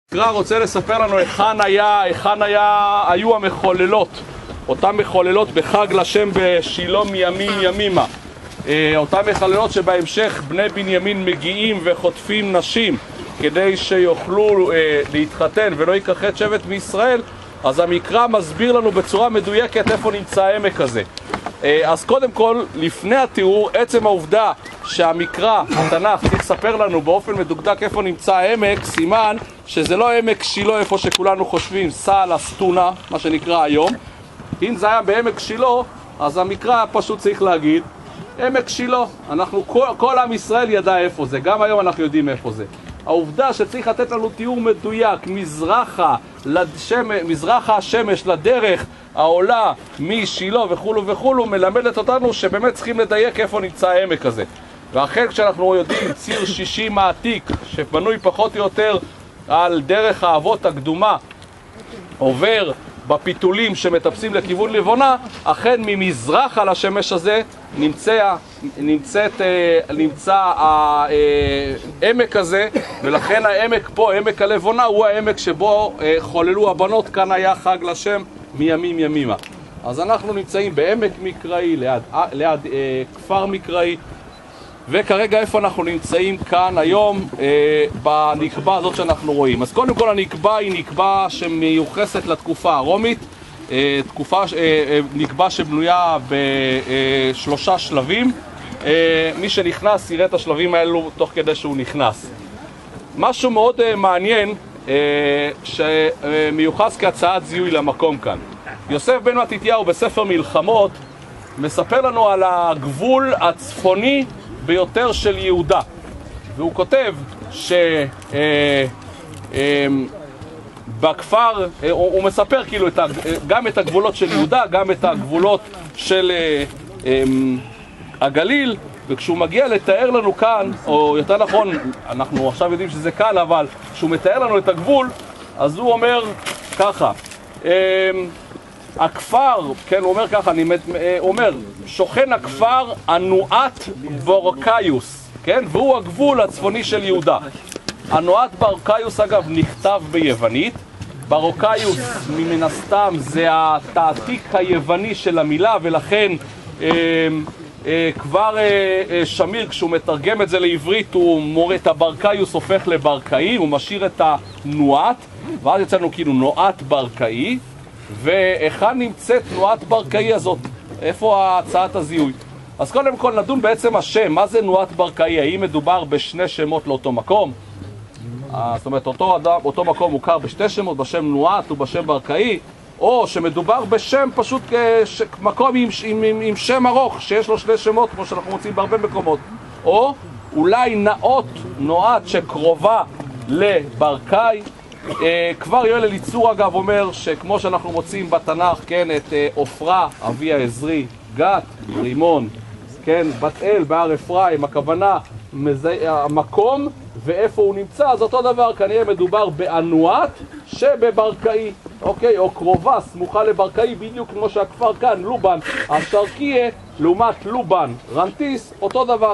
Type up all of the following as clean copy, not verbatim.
המקרא רוצה לספר לנו היכן היו המחוללות, אותן מחוללות בחג לשם בשילה מימים ימימה, אותן מחוללות שבהמשך בני בנימין מגיעים וחוטפים נשים כדי שיוכלו להתחתן ולא ייכחד שבט מישראל. אז המקרא מסביר לנו בצורה מדויקת איפה נמצא העמק הזה. אז קודם כל, לפני התיאור, עצם העובדה שהמקרא, התנ"ך, צריך לספר לנו באופן מדוקדק איפה נמצא העמק, סימן שזה לא עמק שילה איפה שכולנו חושבים, סל אסטונה, מה שנקרא היום. אם זה היה בעמק שילה, אז המקרא פשוט צריך להגיד עמק שילה. כל עם ישראל ידע איפה זה, גם היום אנחנו יודעים איפה זה. העובדה שצריך לתת לנו תיאור מדויק, מזרחה השמש לדרך העולה משילה וכולו וכולו, מלמדת אותנו שבאמת צריכים לדייק איפה נמצא העמק הזה. ואחר כשאנחנו יודעים ציר 60 העתיק, שבנוי פחות או יותר על דרך האבות הקדומה, עובר בפיתולים שמטפסים לכיוון לבונה, אכן ממזרח על השמש הזה נמצא העמק הזה, ולכן העמק פה, עמק הלבונה, הוא העמק שבו חוללו הבנות. כאן היה חג לשם מימים ימימה. אז אנחנו נמצאים בעמק מקראי, ליד כפר מקראי, וכרגע איפה אנחנו נמצאים כאן היום בנקבה הזאת שאנחנו רואים. אז קודם כל הנקבה היא נקבה שמיוחסת לתקופה הרומית, נקבה שבנויה בשלושה שלבים. מי שנכנס יראה את השלבים האלו תוך כדי שהוא נכנס. משהו מאוד מעניין שמיוחס כהצעת זיהוי למקום כאן. יוסף בן מתתיהו בספר מלחמות מספר לנו על הגבול הצפוני ביותר של יהודה, והוא כותב בכפר, הוא מספר כאילו גם את הגבולות של יהודה, גם את הגבולות של הגליל, וכשהוא מגיע לתאר לנו כאן, או יותר נכון, אנחנו עכשיו יודעים שזה כאן, אבל כשהוא מתאר לנו את הגבול, אז הוא אומר ככה, הכפר, כן, הוא אומר ככה, הוא אומר, שוכן הכפר אנועת בורקיוס, כן, והוא הגבול הצפוני של יהודה. אנועת בורקיוס, אגב, נכתב ביוונית. בורקיוס, מן הסתם, זה התעתיק היווני של המילה, ולכן כבר שמיר, כשהוא מתרגם את זה לעברית, הוא מורה את הברקיוס הופך לברקאי, הוא משאיר את הנועת, ואז יצא לנו כאילו נועת ברקאי. ואיכן נמצאת תנועת ברקאי הזאת? איפה הצעת הזיהוי? אז קודם כל נדון בעצם השם, מה זה תנועת ברקאי? האם מדובר בשני שמות לאותו מקום? זאת אומרת, אותו מקום מוכר בשתי שמות, בשם תנועת ובשם ברקאי, או שמדובר בשם פשוט מקום עם שם ארוך, שיש לו שני שמות, כמו שאנחנו מוצאים בהרבה מקומות. או אולי נועת שקרובה לברקאי. כבר יואל אליצור אגב אומר שכמו שאנחנו מוצאים בתנ"ך, כן, את עופרה, אבי העזרי, גת, רימון, כן, בת אל בהר אפרים, הכוונה המקום ואיפה הוא נמצא, אז אותו דבר, כנראה מדובר באנועת שבברקאי, אוקיי, או קרובה, סמוכה לברקאי, בדיוק כמו שהכפר כאן, לובן, השרקיה, לעומת לובן, רנטיס, אותו דבר.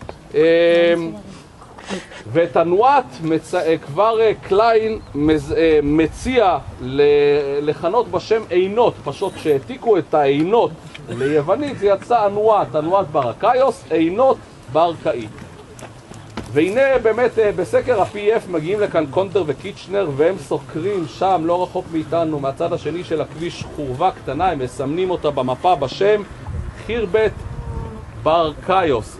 ואת הנועת כבר קליין מציע לכנות בשם עינות, פשוט שהעתיקו את העינות ליוונית, זה יצא הנועת ברקיוס, עינות ברקאי. והנה באמת בסקר ה-PF מגיעים לכאן קונטר וקיצ'נר, והם סוקרים שם לא רחוק מאיתנו מהצד השני של הכביש חורבה קטנה, הם מסמנים אותה במפה בשם חירבת ברקיוס,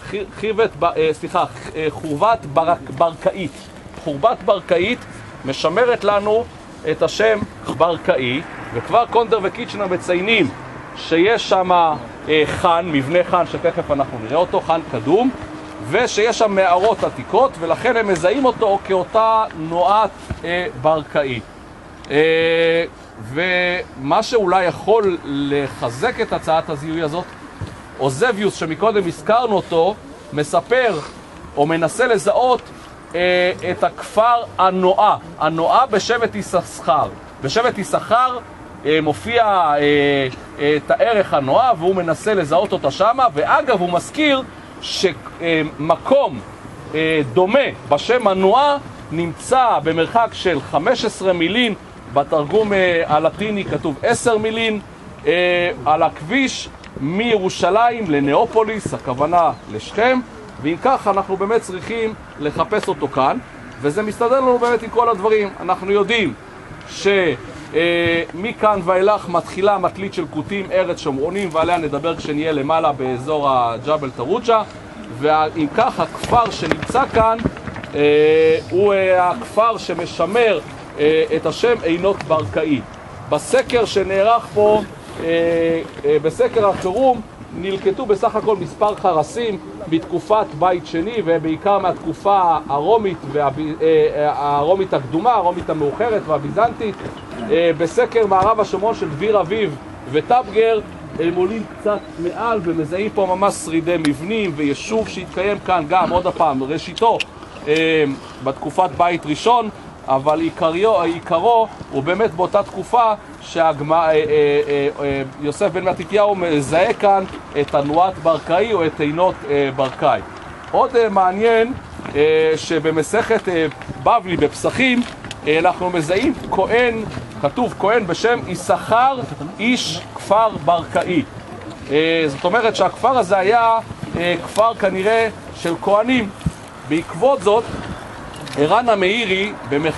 חורבת ברקאית. חורבת ברקאית משמרת לנו את השם ברקאי, וכבר קונטר וקיצ'נר מציינים שיש שם חן, מבנה חן שתכף אנחנו נראה אותו, חן קדום, ושיש שם מערות עתיקות, ולכן הם מזהים אותו כאותה נועת ברקאי. ומה שאולי יכול לחזק את הצעת הזיהוי הזאת, אוזביוס שמקודם הזכרנו אותו, מספר או מנסה לזהות את הכפר הנועה בשבט יששכר. בשבט יששכר מופיע את הערך הנועה, והוא מנסה לזהות אותה שמה, ואגב הוא מזכיר שמקום דומה בשם הנועה נמצא במרחק של 15 מילין, בתרגום הלטיני כתוב 10 מילין, על הכביש מירושלים לנאופוליס, הכוונה לשכם, ואם כך אנחנו באמת צריכים לחפש אותו כאן, וזה מסתדר לנו באמת עם כל הדברים. אנחנו יודעים שמכאן ואילך מתחילה מטלית של כותים, ארץ שומרונים, ועליה נדבר כשנהיה למעלה באזור הג'בל טרוג'ה, ואם כך הכפר שנמצא כאן הוא הכפר שמשמר את השם עינות ברקאי. בסקר שנערך פה, בסקר החירום, נלקטו בסך הכל מספר חרסים בתקופת בית שני, ובעיקר מהתקופה הרומית הקדומה, הרומית המאוחרת והביזנטית. בסקר מערב השומרון של דביר אביב וטבגר הם עולים קצת מעל ומזהים פה ממש שרידי מבנים וישוב שהתקיים כאן גם עוד הפעם ראשיתו בתקופת בית ראשון, אבל עיקרו הוא באמת באותה תקופה שיוסף בן מתתיהו מזהה כאן את תנועת ברקאי או את עינות ברקאי. עוד מעניין שבמסכת בבלי בפסחים אנחנו מזהים כהן, כתוב כהן בשם יששכר איש כפר ברקאי. זאת אומרת שהכפר הזה היה כפר כנראה של כהנים. בעקבות זאת ערן המאירי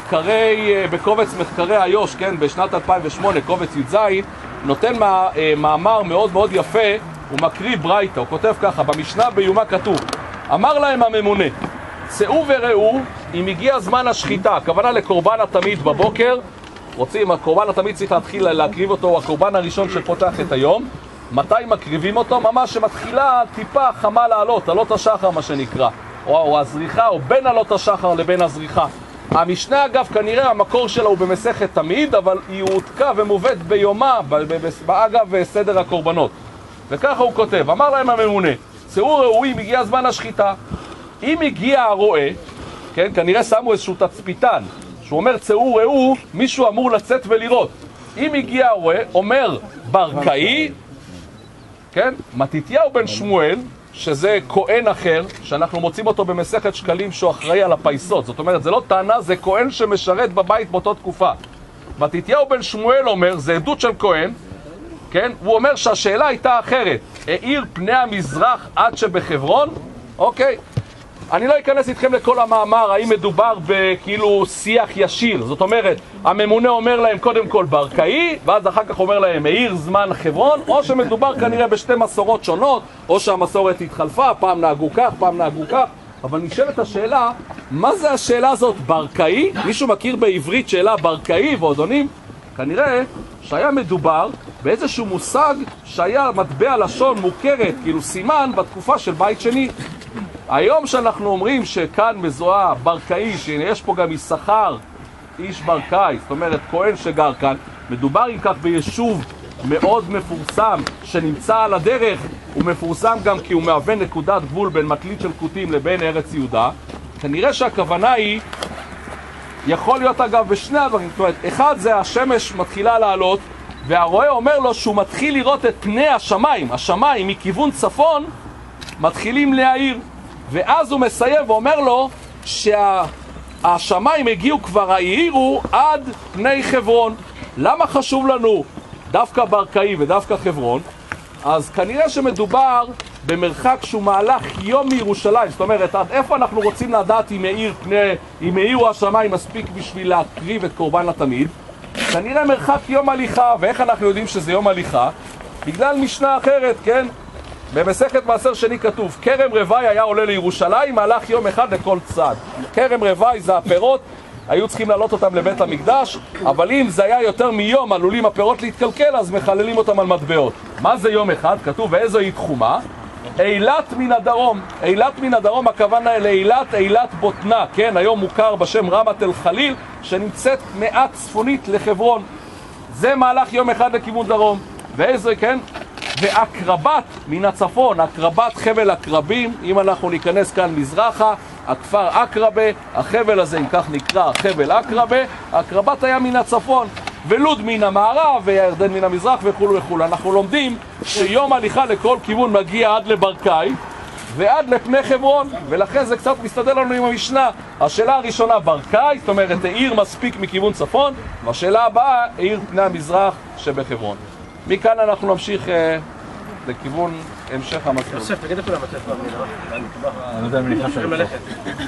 בקובץ מחקרי איו"ש, כן, בשנת 2008, קובץ י"ז, נותן מאמר מאוד מאוד יפה, הוא מקריא ברייתא, הוא כותב ככה, במשנה ביומא כתוב, אמר להם הממונה, צאו וראו אם הגיע זמן השחיטה, הכוונה לקורבן התמיד בבוקר, רוצים, הקורבן התמיד צריך להתחיל להקריב אותו, הוא הקורבן הראשון שפותח את היום. מתי מקריבים אותו? ממש שמתחילה טיפה חמה לעלות, עלות השחר מה שנקרא, או הזריחה, או בין עלות השחר לבין הזריחה. המשנה אגב כנראה המקור שלה הוא במסכת תמיד, אבל היא הועתקה ומובאת ביומה אגב סדר הקורבנות. וככה הוא כותב, אמר להם הממונה, צאו ראו אם הגיע זמן השחיטה. אם הגיע הרועה, כן, כנראה שמו איזשהו תצפיתן שהוא אומר צאו ראו, מישהו אמור לצאת ולראות. אם הגיע הרועה, אומר ברקאי, כן, מתתיהו בן שמואל, שזה כהן אחר, שאנחנו מוצאים אותו במסכת שקלים שהוא אחראי על הפייסות. זאת אומרת, זה לא טענה, זה כהן שמשרת בבית באותו תקופה. מתתיהו בן שמואל אומר, זה עדות של כהן, כן? הוא אומר שהשאלה הייתה אחרת. העיר פני המזרח עד שבחברון? אוקיי. אני לא אכנס איתכם לכל המאמר, האם מדובר בכאילו שיח ישיר. זאת אומרת, הממונה אומר להם קודם כל ברקאי, ואז אחר כך אומר להם העיר זמן חברון, או שמדובר כנראה בשתי מסורות שונות, או שהמסורת התחלפה, פעם נהגו כך, פעם נהגו כך. אבל נשאלת השאלה, מה זה השאלה הזאת ברקאי? מישהו מכיר בעברית שאלה ברקאי ועוד עונים? כנראה שהיה מדובר באיזשהו מושג שהיה מטבע לשון מוכרת, כאילו סימן בתקופה של בית שני. היום שאנחנו אומרים שכאן מזוהה ברקאי, שיש פה גם יששכר איש ברקאי, זאת אומרת כהן שגר כאן, מדובר אם כך ביישוב מאוד מפורסם שנמצא על הדרך, הוא מפורסם גם כי הוא מהווה נקודת גבול בין מטלית של כותים לבין ארץ יהודה. כנראה שהכוונה היא, יכול להיות אגב בשני הדברים, זאת אומרת, אחד זה השמש מתחילה לעלות והרועה אומר לו שהוא מתחיל לראות את פני השמיים, השמיים מכיוון צפון מתחילים להאיר, ואז הוא מסיים ואומר לו שהשמיים הגיעו כבר האירו עד פני חברון. למה חשוב לנו דווקא ברקאי ודווקא חברון? אז כנראה שמדובר במרחק שהוא מהלך יום מירושלים, זאת אומרת עד איפה אנחנו רוצים לדעת אם האירו השמיים מספיק בשביל להקריב את קורבן התמיד? כנראה מרחק יום הליכה. ואיך אנחנו יודעים שזה יום הליכה? בגלל משנה אחרת, כן? במסכת מעשר שני כתוב, כרם רווי היה עולה לירושלים, מהלך יום אחד לכל צד. כרם רווי זה הפירות, היו צריכים לעלות אותם לבית המקדש, אבל אם זה היה יותר מיום עלולים הפירות להתקלקל, אז מחללים אותם על מטבעות. מה זה יום אחד? כתוב ואיזו היא תחומה? אילת מן הדרום. אילת מן הדרום הכוונה לאילת, אילת בוטנה, כן? היום מוכר בשם רמת אל חליל, שנמצאת מעט צפונית לחברון. זה מהלך יום אחד לכיוון דרום. ואיזו, כן? והקרבת מן הצפון, הקרבת חבל הקרבים, אם אנחנו ניכנס כאן מזרחה, הכפר אקרבה, החבל הזה אם כך נקרא חבל אקרבה, הקרבת היה מן הצפון, ולוד מן המערב וירדן מן המזרח וכו' וכו'. אנחנו לומדים שיום הליכה לכל כיוון מגיע עד לברקאי, ועד לפני חברון, ולכן זה קצת מסתדר לנו עם המשנה. השאלה הראשונה ברקאי, זאת אומרת עיר מספיק מכיוון צפון, והשאלה הבאה עיר פני המזרח שבחברון. מכאן אנחנו נמשיך לכיוון המשך המסלול. יוסף, תגיד לכולם את איפה המדינה. אני לא יודע אם אני נכנס ללכת.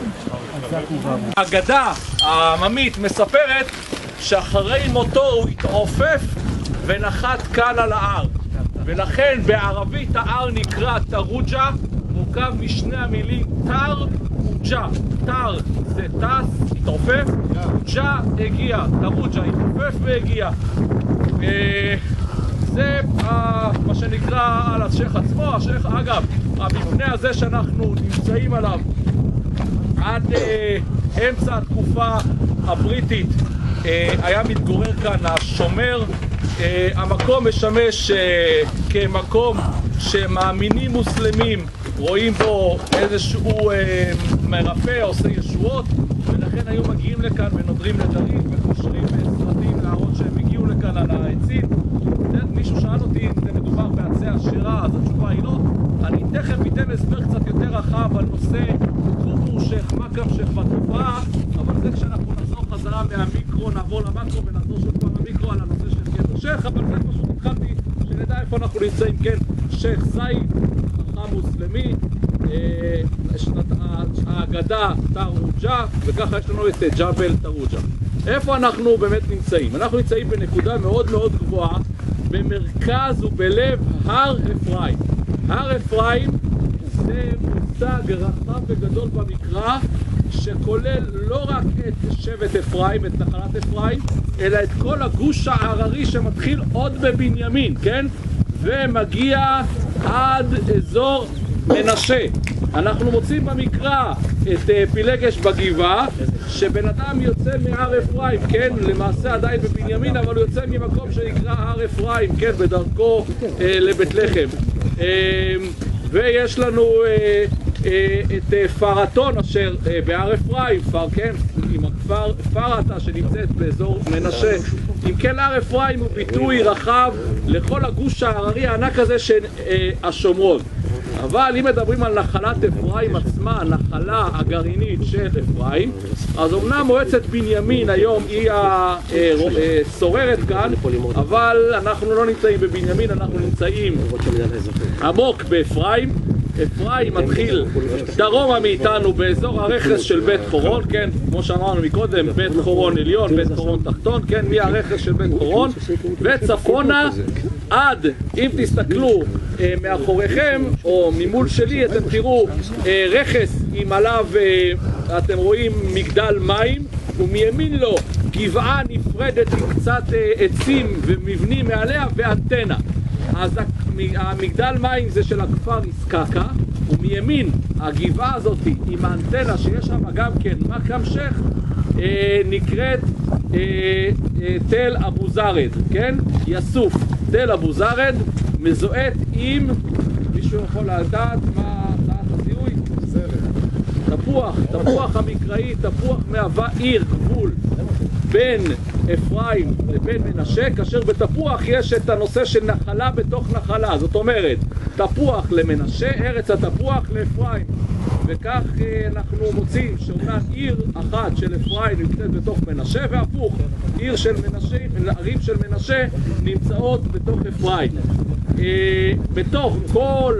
האגדה העממית מספרת שאחרי מותו הוא התעופף ונחת כאן על ההר, ולכן בערבית ההר נקרא תרוג'ה, מורכב משני המילים תר וג'ה. תר זה טס, התעופף, ג'ה הגיע, תרוג'ה התעופף והגיע. זה מה שנקרא על השייך עצמו. השייך, אגב, המבנה הזה שאנחנו נמצאים עליו עד אמצע התקופה הבריטית היה מתגורר כאן השומר. המקום משמש כמקום שמאמינים מוסלמים רואים בו איזשהו מרפא, עושה ישועות, ולכן היו מגיעים לכאן ונודרים נדרים וקושרים סרטים להראות שהם הגיעו לכאן על העצים. מישהו שאל אותי אם זה מדובר בעצי השירה, אז התשובה היא לא. אני תכף אתן הסבר קצת יותר רחב על נושא חומור שייך מקם שייך בתופעה, אבל זה כשאנחנו נחזור חזרה מהמיקרו, נעבור למקרו ונחזור שוב פעם למיקרו על הנושא של גדר שייך, אבל זה פשוט התחלתי שנדע איפה אנחנו נמצאים. כן, שייך זית, חכם מוסלמי, האגדה תרוג'ה, וככה יש לנו את ג'בל תרוג'ה. איפה אנחנו באמת נמצאים? אנחנו נמצאים בנקודה מאוד מאוד גבוהה במרכז ובלב הר אפרים. הר אפרים זה מושג רחב וגדול במקרא שכולל לא רק את שבט אפרים, את נחלת אפרים, אלא את כל הגוש ההררי שמתחיל עוד בבנימין, כן? ומגיע עד אזור מנשה. אנחנו מוצאים במקרא את פילגש בגבעה, שבן אדם יוצא מהר אפרים, כן, למעשה עדיין בבנימין, אבל הוא יוצא ממקום שנקרא הר אפרים, כן, בדרכו לבית לחם. ויש לנו את פרטון אשר בהר אפרים, כן, עם הכפר פרטה שנמצאת באזור מנשה. אם כן, הר אפרים הוא ביטוי רחב לכל הגוש ההררי הענק הזה של השומרון. אבל אם מדברים על נחלת אפרים עצמה, הנחלה הגרעינית של אפרים, אז אומנם מועצת בנימין היום היא השוררת כאן, אבל אנחנו לא נמצאים בבנימין, אנחנו נמצאים עמוק באפרים. אפרים מתחיל דרומה מאיתנו באזור הרכס של בית חורון, כן, כמו שאמרנו מקודם, בית חורון עליון, בית חורון תחתון, כן, מהרכס של בית חורון, וצפונה עד, אם תסתכלו מאחוריכם או ממול שלי, אתם תראו רכס עם עליו, אתם רואים מגדל מים, ומימין לו גבעה נפרדת עם קצת עצים ומבנים מעליה ואנטנה. אז המגדל מים זה של הכפר איסקקה, ומימין הגבעה הזאת עם האנטנה שיש שם גם כן מקם שייך, נקראת תל אבו זרד, כן? יסוף, תל אבו זרד, מזוהת עם, מישהו יכול לדעת מה דעת הזיהוי? תפוח, תפוח המקראי, תפוח מהווה עיר גבול בין אפרים לבין מנשה, כאשר בתפוח יש את הנושא של נחלה בתוך נחלה, זאת אומרת תפוח למנשה, ארץ התפוח לאפרים, וכך אנחנו מוצאים שאומנם עיר אחת של אפרים נמצאת בתוך מנשה, והפוך, עיר של מנשה, ערים של מנשה נמצאות בתוך אפרים. בתוך כל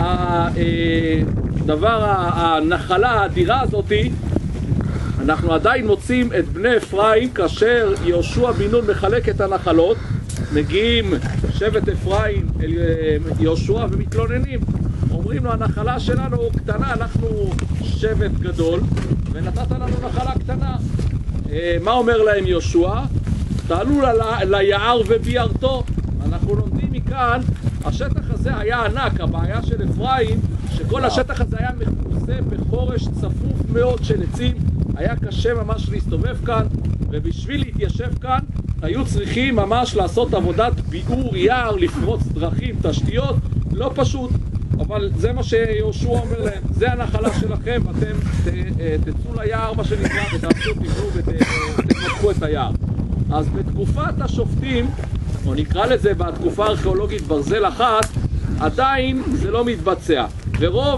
הדבר, הנחלה האדירה הזאתי, אנחנו עדיין מוצאים את בני אפרים. כאשר יהושע בן נון מחלק את הנחלות, מגיעים שבט אפרים אל יהושע ומתלוננים, אומרים לו הנחלה שלנו קטנה, אנחנו שבט גדול ונתת לנו נחלה קטנה. מה אומר להם יהושע? תעלו ליער וביערתו. אנחנו לומדים מכאן, השטח הזה היה ענק. הבעיה של אפרים שכל השטח הזה היה מכוסה בחורש צפוף מאוד של עצים, היה קשה ממש להסתובב כאן, ובשביל להתיישב כאן היו צריכים ממש לעשות עבודת ביעור יער, לפרוץ דרכים, תשתיות, לא פשוט. אבל זה מה שיהושע אומר להם, זה הנחלה שלכם, אתם תצאו ליער מה שנקרא ותעשו, תבנו ותתמקחו את היער. אז בתקופת השופטים, או נקרא לזה בתקופה הארכיאולוגית ברזל אחת, עדיין זה לא מתבצע, ורוב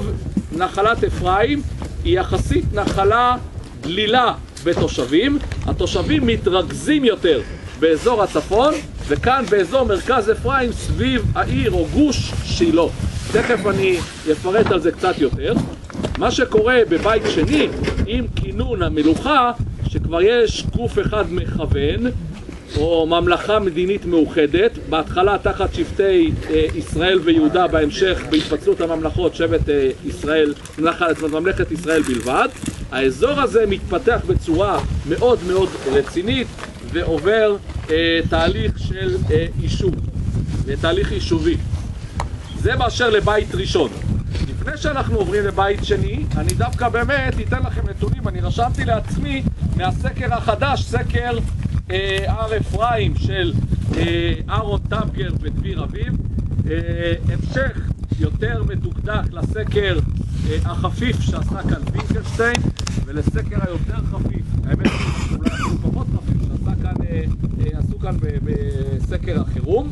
נחלת אפרים היא יחסית נחלה דלילה בתושבים. התושבים מתרכזים יותר באזור הצפון, וכאן באזור מרכז אפרים סביב העיר או גוש שילה. תכף אני אפרט על זה קצת יותר. מה שקורה בבית שני עם כינון המלוכה, שכבר יש גוף אחד מכוון, או ממלכה מדינית מאוחדת, בהתחלה תחת שבטי ישראל ויהודה, בהמשך בהתפצלות הממלכות שבט ישראל, ממלכת ישראל בלבד. האזור הזה מתפתח בצורה מאוד מאוד רצינית ועובר תהליך של יישוב, תהליך יישובי. זה באשר לבית ראשון. לפני שאנחנו עוברים לבית שני, אני דווקא באמת אתן לכם נתונים. אני רשמתי לעצמי מהסקר החדש, סקר הר אפרים של אהרון טבגר ודביר אביב, המשך יותר מדוקדק לסקר החפיף שעשה כאן וינקלשטיין, ולסקר היותר חפיף, האמת אולי עשו פחות חפיף, שעשו כאן בסקר החירום.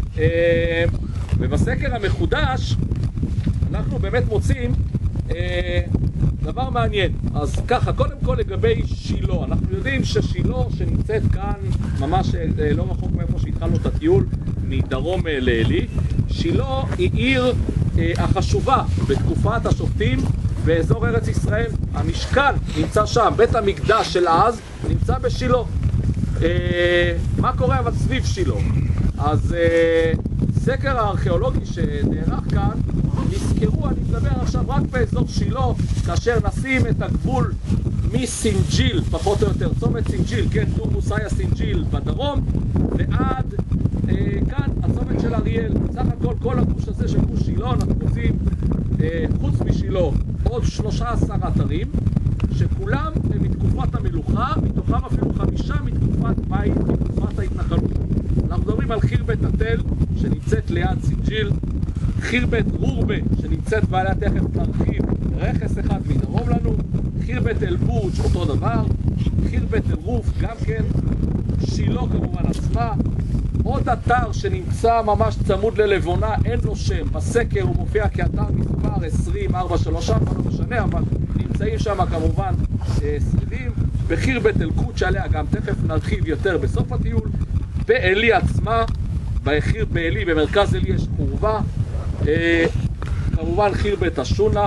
ובסקר המחודש אנחנו באמת מוצאים דבר מעניין. אז ככה, קודם כל לגבי שילה, אנחנו יודעים ששילה שנמצאת כאן ממש לא רחוק מאיפה שהתחלנו את הטיול, מדרום לעלי, שילה היא עיר החשובה בתקופת השופטים באזור ארץ ישראל. המשכן נמצא שם, בית המקדש של אז נמצא בשילה. מה קורה אבל סביב שילה? אז סקר הארכיאולוגי שנערך כאן, נזכרו, אני מדבר עכשיו רק באזור שילה, כאשר נשים את הגבול מסינג'יל, פחות או יותר, צומת סינג'יל, כן, תורמוס היה סינג'יל בדרום, ועד כאן הצומת של אריאל. בסך הכל כל הגוש הזה של גוש שילה, אנחנו רוצים חוץ משילה עוד 13 אתרים, שכולם מתקופת המלוכה, מתוכם אפילו 5 מתקופת בית, מתקופת ההתנחלות. אנחנו מדברים על חיר בית התל, שנמצאת ליד סינג'יל, חיר בית רורבה, שנמצאת בעליה תכף תרחיב רכס אחד מדרום לנו, חיר בית אל-בורג' אותו דבר, חיר בית אל-רוף גם כן, שילה כמובן עצמה, עוד אתר שנמצא ממש צמוד ללבונה, אין לו שם, בסקר הוא מופיע כאתר מספר 20434, לא משנה, אבל נמצאים שם כמובן שרידים, בחיר בית אל-קודש שעליה גם תכף נרחיב יותר בסוף הטיול, בעלי עצמה, בחיר בעלי, במרכז עלי יש חורבה, כמובן חיר בית השונה,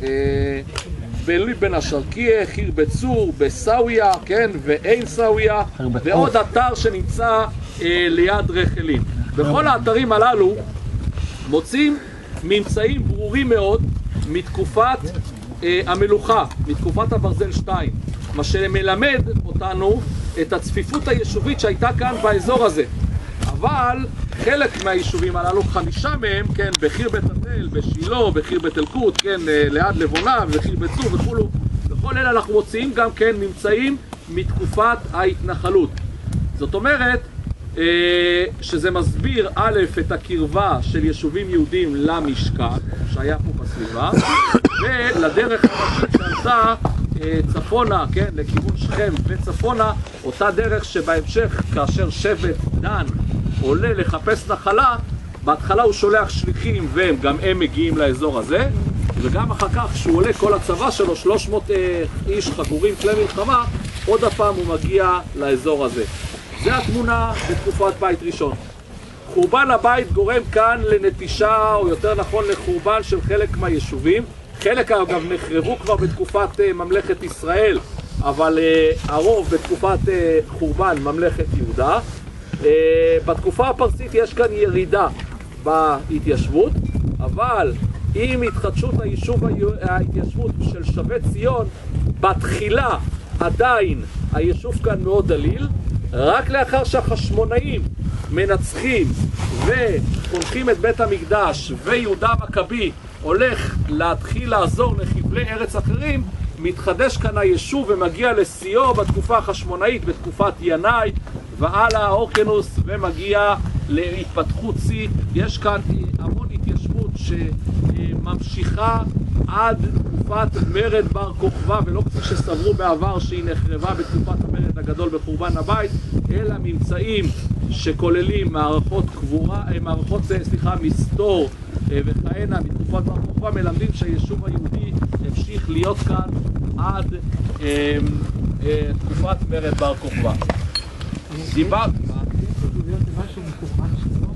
בעלי בן השרקיה, חיר בית צור, בסאוויה, כן, ואין סאוויה, ועוד אתר שנמצא ליד רחלים. בכל האתרים הללו מוצאים ממצאים ברורים מאוד מתקופת המלוכה, מתקופת הברזל 2, מה שמלמד אותנו את הצפיפות היישובית שהייתה כאן באזור הזה. אבל חלק מהיישובים הללו, 5 מהם, כן, בחיר בית התל, בשילה, בחיר בית אל-קודש, כן, ליד לבונה, בחיר בית צור וכולו, בכל אלה אנחנו מוצאים גם כן ממצאים מתקופת ההתנחלות. זאת אומרת שזה מסביר א' את הקרבה של יישובים יהודים למשכן שהיה פה בסביבה, ולדרך הראשית שעלתה צפונה, כן, לכיוון שכם וצפונה, אותה דרך שבהמשך כאשר שבט דן עולה לחפש נחלה, בהתחלה הוא שולח שליחים והם גם הם מגיעים לאזור הזה, וגם אחר כך כשהוא עולה כל הצבא שלו, 300 איש חגורים כלי מלחמה, עוד הפעם הוא מגיע לאזור הזה. זה התמונה בתקופת בית ראשון. חורבן הבית גורם כאן לנטישה, או יותר נכון לחורבן של חלק מהיישובים. חלק אגב נחרבו כבר בתקופת ממלכת ישראל, אבל הרוב בתקופת חורבן ממלכת יהודה. בתקופה הפרסית יש כאן ירידה בהתיישבות, אבל עם התחדשות ההתיישבות של שבי ציון, בתחילה עדיין היישוב כאן מאוד דליל. רק לאחר שהחשמונאים מנצחים וחונכים את בית המקדש ויהודה מכבי הולך להתחיל לעזור לחבלי ארץ אחרים, מתחדש כאן היישוב ומגיע לשיאו בתקופה החשמונאית, בתקופת ינאי והלאה אורקנוס, ומגיע להתפתחות שיא. יש כאן המון התיישבות שממשיכה עד תקופת מרד בר כוכבא, ולא כפי שסברו בעבר שהיא נחרבה בתקופת המרד הגדול בחורבן הבית, אלא ממצאים שכוללים מערכות מסתור וכהנה מתקופת בר כוכבא, מלמדים שהיישוב היהודי להיות כאן עד תקופת מרד בר כוכבא. דיבר... משהו מקורבן שלו,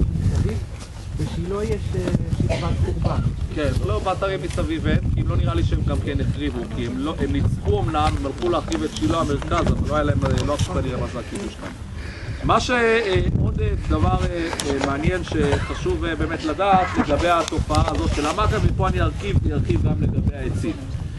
בשילה יש שכבת קורבן. כן, לא באתרים מסביב אין, כי לא נראה לי שהם גם כן החריבו, כי הם ניצחו אמנם, הם הלכו להחריב את שילה המרכז, אבל לא היה להם, לא עכשיו נראה מה זה הכיבוש כאן. מה שעוד דבר מעניין שחשוב באמת לדעת לגבי התופעה הזאת של המכה, ופה אני ארחיב גם לגבי העצים.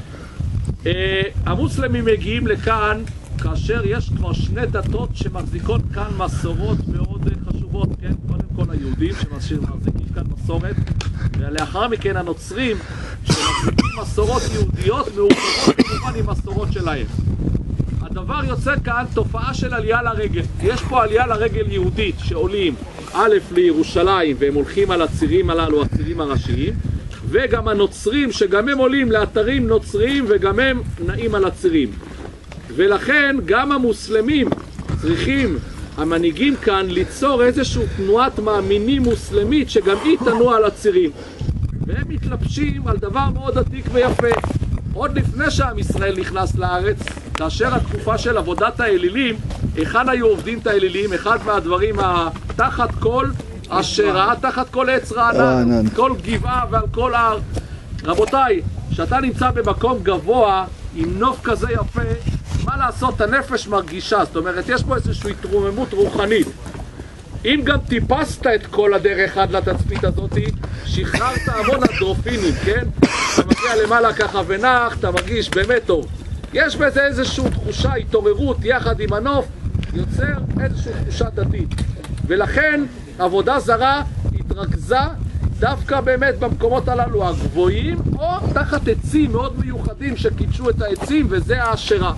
המוסלמים מגיעים לכאן כאשר יש כבר שני דתות שמחזיקות כאן מסורות מאוד חשובות, כן? קודם כל היהודים שמחזיקים כאן מסורת, ולאחר מכן הנוצרים שמחזיקים מסורות יהודיות מעורבבות כמובן עם מסורות שלהם. הדבר יוצא כאן תופעה של עלייה לרגל. יש פה עלייה לרגל יהודית שעולים א' לירושלים והם הולכים על הצירים הללו, הצירים הראשיים, וגם הנוצרים שגם הם עולים לאתרים נוצריים וגם הם נעים על הצירים. ולכן גם המוסלמים צריכים, המנהיגים כאן, ליצור איזושהי תנועת מאמינים מוסלמית שגם היא תנוע על הצירים. והם מתלבשים על דבר מאוד עתיק ויפה. עוד לפני שעם ישראל נכנס לארץ, כאשר התקופה של עבודת האלילים, היכן היו עובדים את האלילים? אחד מהדברים תחת כל אשרה, תחת כל עץ רענן, כל גבעה ועל כל הר. רבותיי, כשאתה נמצא במקום גבוה עם נוף כזה יפה, מה לעשות? הנפש מרגישה, זאת אומרת יש פה איזושהי התרוממות רוחנית. אם גם טיפסת את כל הדרך עד לתצפית הזאת, שחררת המון אנדורפינים, כן? אתה מגיע למעלה ככה ונח, אתה מרגיש באמת טוב. יש בזה איזושהי תחושה, התעוררות יחד עם הנוף, יוצר איזושהי תחושה דתית. ולכן עבודה זרה התרכזה דווקא באמת במקומות הללו הגבוהים, או תחת עצים מאוד מיוחדים שקידשו את העצים, וזה האשרה.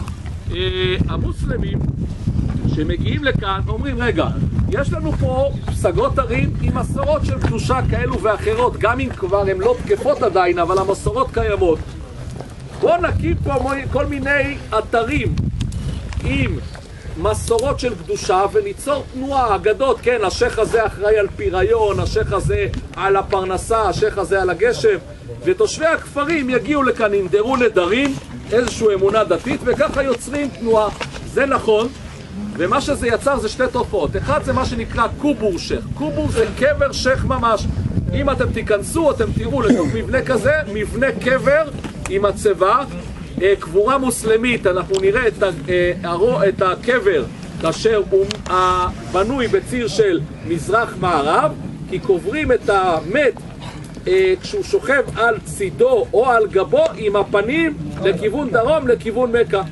המוסלמים שמגיעים לכאן אומרים, רגע, יש לנו פה פסגות ערים עם מסורות של קדושה כאלו ואחרות, גם אם כבר הן לא תקפות עדיין, אבל המסורות קיימות. בואו נקים פה כל מיני אתרים עם מסורות של קדושה וניצור תנועה, אגדות, כן, השייך הזה אחראי על פיריון, השייך הזה על הפרנסה, השייך הזה על הגשם, ותושבי הכפרים יגיעו לכאן, ינדרו נדרים, איזושהי אמונה דתית, וככה יוצרים תנועה. זה נכון, ומה שזה יצר זה שתי תופעות. אחד זה מה שנקרא קובור שייך. קובור זה קבר שייך ממש. אם אתם תיכנסו, אתם תראו לתוך מבנה כזה, מבנה קבר עם הצבא, קבורה מוסלמית. אנחנו נראה את הקבר כאשר הוא בנוי בציר של מזרח מערב, כי קוברים את המת כשהוא שוכב על צידו או על גבו עם הפנים לכיוון דרום, לכיוון מכה.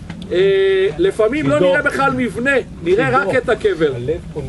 לפעמים לא נראה בכלל מבנה, נראה רק את הקבר. הלב פונה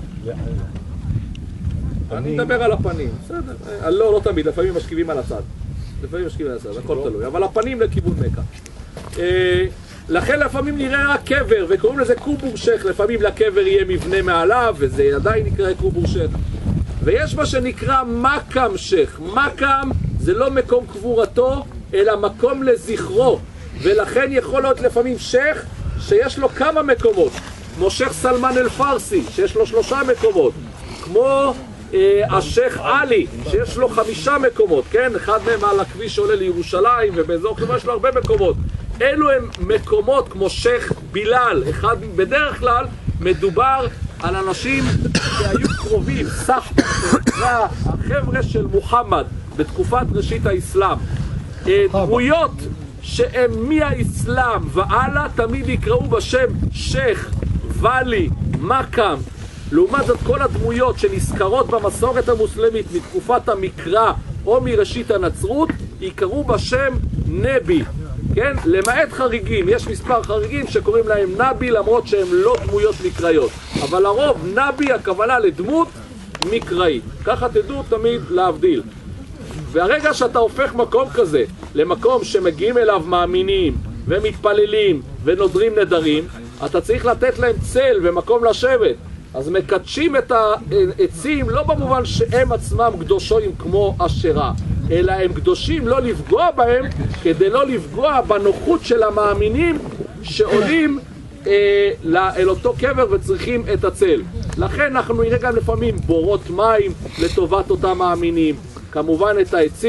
אני מדבר על הפנים, בסדר. לא תמיד, לפעמים משכיבים על הצד. לפעמים משכיבים על הצד, הכל תלוי. אבל הפנים לכיוון מכה. לכן לפעמים נראה רק קבר, וקוראים לזה קובור שייך. לפעמים לקבר יהיה מבנה מעליו, וזה עדיין נקרא קובור שייך. ויש מה שנקרא מקם שייך. מקם זה לא מקום קבורתו, אלא מקום לזכרו. ולכן יכול להיות לפעמים שייך שיש לו כמה מקומות. כמו שייך סלמן אל פרסי, שיש לו 3 מקומות. כמו השייך עלי, שיש לו 5 מקומות, כן? אחד מהם על הכביש שעולה לירושלים, ובאזור כלומר יש לו הרבה מקומות. אלו הם מקומות כמו שייך בילאל. בדרך כלל מדובר על אנשים שהיו קרובים, סחבא, החבר'ה של מוחמד בתקופת ראשית האסלאם. דמויות שהם מהאסלאם והלאה תמיד יקראו בשם שייך, ולי, מקם. לעומת זאת כל הדמויות שנזכרות במסורת המוסלמית מתקופת המקרא או מראשית הנצרות יקראו בשם נבי, כן? למעט חריגים, יש מספר חריגים שקוראים להם נבי למרות שהם לא דמויות מקראיות, אבל לרוב נבי הכוונה לדמות מקראית. ככה תדעו תמיד להבדיל. והרגע שאתה הופך מקום כזה למקום שמגיעים אליו מאמינים ומתפללים ונודרים נדרים, אתה צריך לתת להם צל ומקום לשבת. אז מקדשים את העצים לא במובן שהם עצמם קדושים כמו אשרה, אלא הם קדושים לא לפגוע בהם, כדי לא לפגוע בנוחות של המאמינים שעולים אל אותו קבר וצריכים את הצל. לכן אנחנו נראה גם לפעמים בורות מים לטובת אותם מאמינים. כמובן את העצים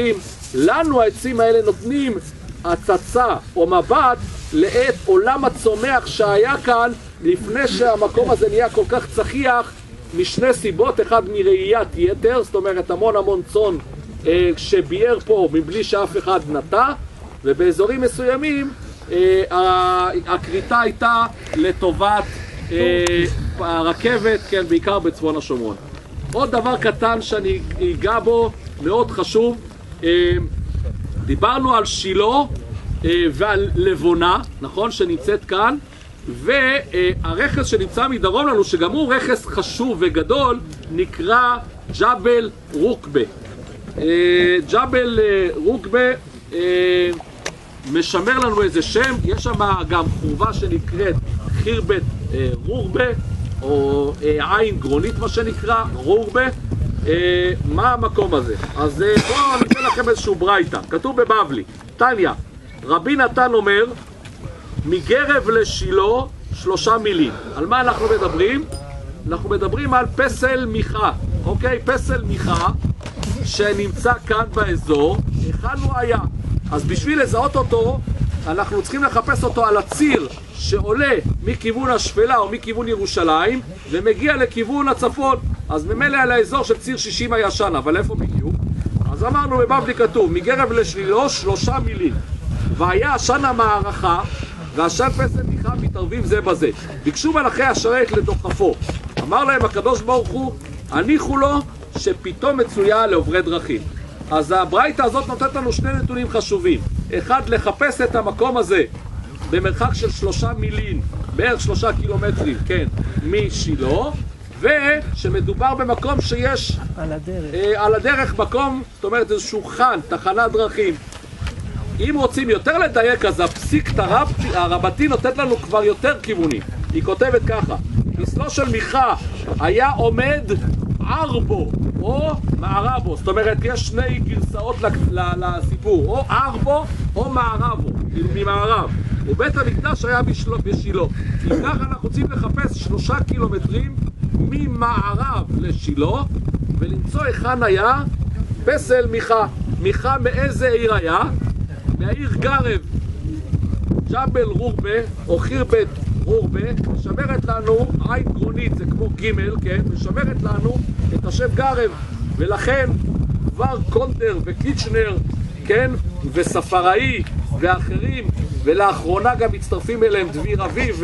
לנו העצים האלה נותנים הצצה או מבט לעת עולם הצומח שהיה כאן לפני שהמקום הזה נהיה כל כך צחיח, משני סיבות. אחד, מראיית יתר, זאת אומרת המון צאן שביער פה מבלי שאף אחד נטע, ובאזורים מסוימים הכריתה הייתה לטובת הרכבת, כן, בעיקר בצפון השומרון. עוד דבר קטן שאני אגע בו, מאוד חשוב, דיברנו על שילה ועל לבונה, נכון, שנמצאת כאן, והרכס שנמצא מדרום לנו, שגם הוא רכס חשוב וגדול, נקרא ג'בל רוקבה. ג'בל רוקבה משמר לנו איזה שם, יש שם גם חורבה שנקראת חירבת רורבה, או עין גרונית מה שנקרא, רורבה. מה המקום הזה? אז בואו ניתן לכם איזשהו ברייתא, כתוב בבבלי, תניא, רבי נתן אומר, מגרב לשילה 3 מילים. על מה אנחנו מדברים? אנחנו מדברים על פסל מיכה, אוקיי? פסל מיכה שנמצא כאן באזור, היכן הוא היה. אז בשביל לזהות אותו, אנחנו צריכים לחפש אותו על הציר שעולה מכיוון השפלה או מכיוון ירושלים ומגיע לכיוון הצפון. אז ממילא על האזור של ציר 60 הישן, אבל איפה בדיוק? אז אמרנו בבבלי כתוב, מגרב לשילה 3 מילים. והיה עשן המערכה ועשן פסל מיכה מתערבים זה בזה. ביקשו מלאכי השרת לדוחפו. אמר להם הקדוש ברוך הוא, הניחו לו שפתאום מצויה לעוברי דרכים. אז הברייתא הזאת נותנת לנו 2 נתונים חשובים. אחד, לחפש את המקום הזה במרחק של 3 מילים, בערך 3 קילומטרים, כן, משילה, ושמדובר במקום שיש על הדרך מקום, זאת אומרת איזשהו חן, תחנת דרכים. אם רוצים יותר לדייק, אז הפסיק הרבתי נותנת לנו כבר יותר כיוונים. היא כותבת ככה, פסלו של מיכה היה עומד ערבו או מערבו, זאת אומרת יש 2 גרסאות לסיפור, או ערבו או מערבו, ממערב, ובית המקדש היה בשילה. אם ככה אנחנו רוצים לחפש 3 קילומטרים ממערב לשילה ולמצוא היכן היה פסל מיכה. מיכה מאיזה עיר היה? מהעיר גרב. ג'בל רורבה או חירבת רורבה משמרת לנו, עין גרונית זה כמו ג', כן, משמרת לנו את השם גרב, ולכן כבר קונטר וקיצ'נר, כן, וספראי ואחרים, ולאחרונה גם מצטרפים אליהם דביר אביב